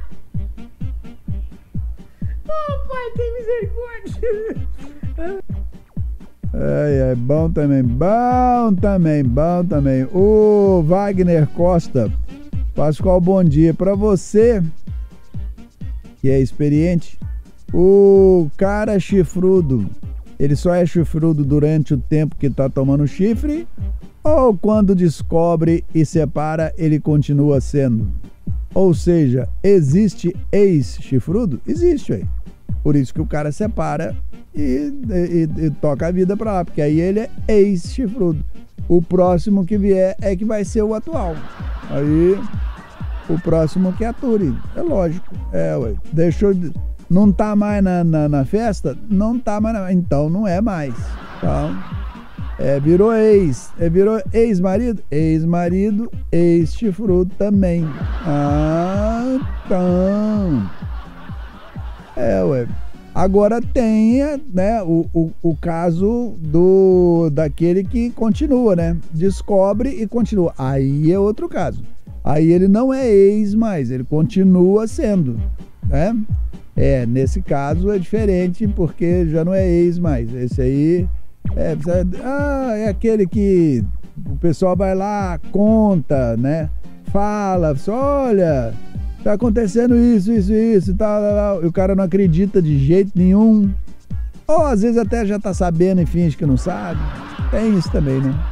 Oh, pai, tem misericórdia. Ai, ai, bom também, bom também, bom também. O Wagner Costa, Pascoal, bom dia. Pra você, que é experiente, o cara chifrudo, ele só é chifrudo durante o tempo que tá tomando chifre? Ou quando descobre e separa, ele continua sendo? Ou seja, existe ex-chifrudo? Existe, aí. Por isso que o cara separa e, e, e toca a vida pra lá, porque aí ele é ex-chifrudo. O próximo que vier é que vai ser o atual. Aí, o próximo que ature. É lógico. É, ué. Deixou de... Não tá mais na, na, na festa? Não tá mais na... Então não é mais. Então... É, virou ex, é, virou ex-marido, ex-marido, ex-chifrudo também. Ah, então. É, ué. Agora tem, né, o, o, o caso do, daquele que continua, né? Descobre e continua. Aí é outro caso. Aí ele não é ex mais, ele continua sendo, né? É, nesse caso é diferente porque já não é ex mais. Esse aí... É, ah, é aquele que o pessoal vai lá, conta, né? Fala, olha, tá acontecendo isso, isso, isso, tal, tal, tal. E o cara não acredita de jeito nenhum. Ou às vezes até já tá sabendo e finge que não sabe. Tem isso também, né?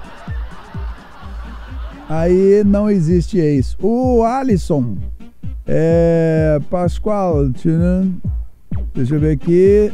Aí não existe isso. O Alisson, é, Pascoal, deixa eu ver aqui.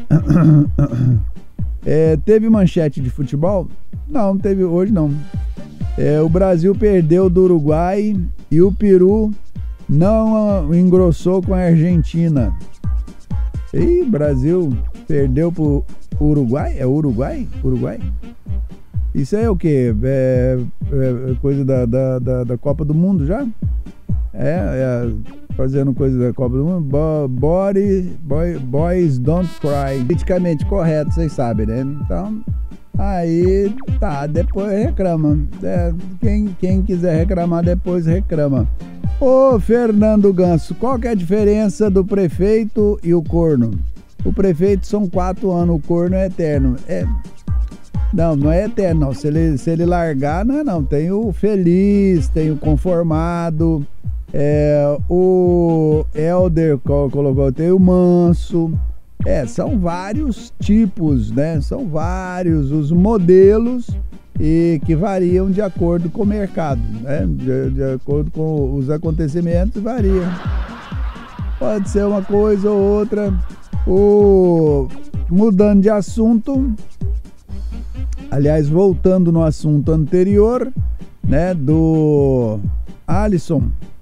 É, teve manchete de futebol? Não, teve hoje não. É, o Brasil perdeu do Uruguai e o Peru não engrossou com a Argentina. E Brasil perdeu pro Uruguai? É Uruguai? Uruguai? Isso aí é o quê? É, é coisa da, da, da, da Copa do Mundo já? É, é fazendo coisa da Copa do Mundo. Bo, body, boy, boys don't cry. Politicamente correto, vocês sabem, né? Então, aí tá, depois reclama. É, quem, quem quiser reclamar, depois reclama. Ô Fernando Ganso, qual que é a diferença do prefeito e o corno? O prefeito são quatro anos, o corno é eterno. É, não, não é eterno, não. Se ele, se ele largar, não é não. Tem o feliz, tem o conformado. É, o Elder colocou, tem o manso. É, são vários tipos, né? São vários os modelos e que variam de acordo com o mercado, né? De, de acordo com os acontecimentos, varia. Pode ser uma coisa ou outra. O, mudando de assunto, aliás, voltando no assunto anterior, né, do Alisson.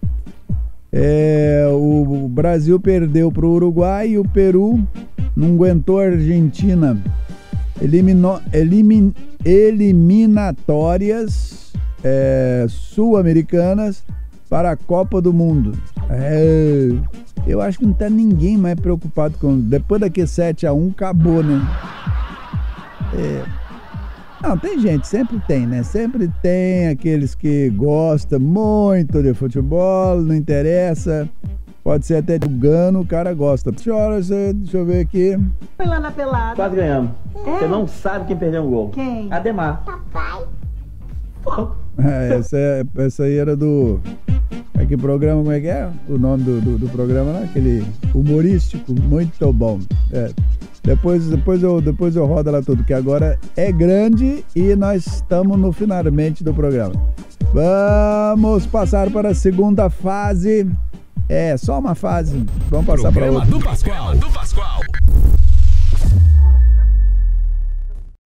É, o Brasil perdeu para o Uruguai e o Peru não aguentou a Argentina. Eliminou, elimin, eliminatórias é, sul-americanas para a Copa do Mundo. É, eu acho que não tá ninguém mais preocupado com... Depois daquele sete a um, acabou, né? É, não, tem gente, sempre tem, né? Sempre tem aqueles que gostam muito de futebol, não interessa. Pode ser até jogando, o cara gosta. Senhora, deixa eu ver aqui. Foi lá na pelada. Quase ganhamos. É? Você não sabe quem perdeu um gol. Quem? Ademar. Papai. É, essa, é, essa aí era do... É que programa, como é que é? O nome do, do, do programa, né? Aquele humorístico, muito bom. É. Depois, depois, eu, depois eu rodo lá tudo, que agora é grande e nós estamos no finalmente do programa. Vamos passar para a segunda fase. É, só uma fase. Vamos passar para outra. Do Pascoal, do Pascoal.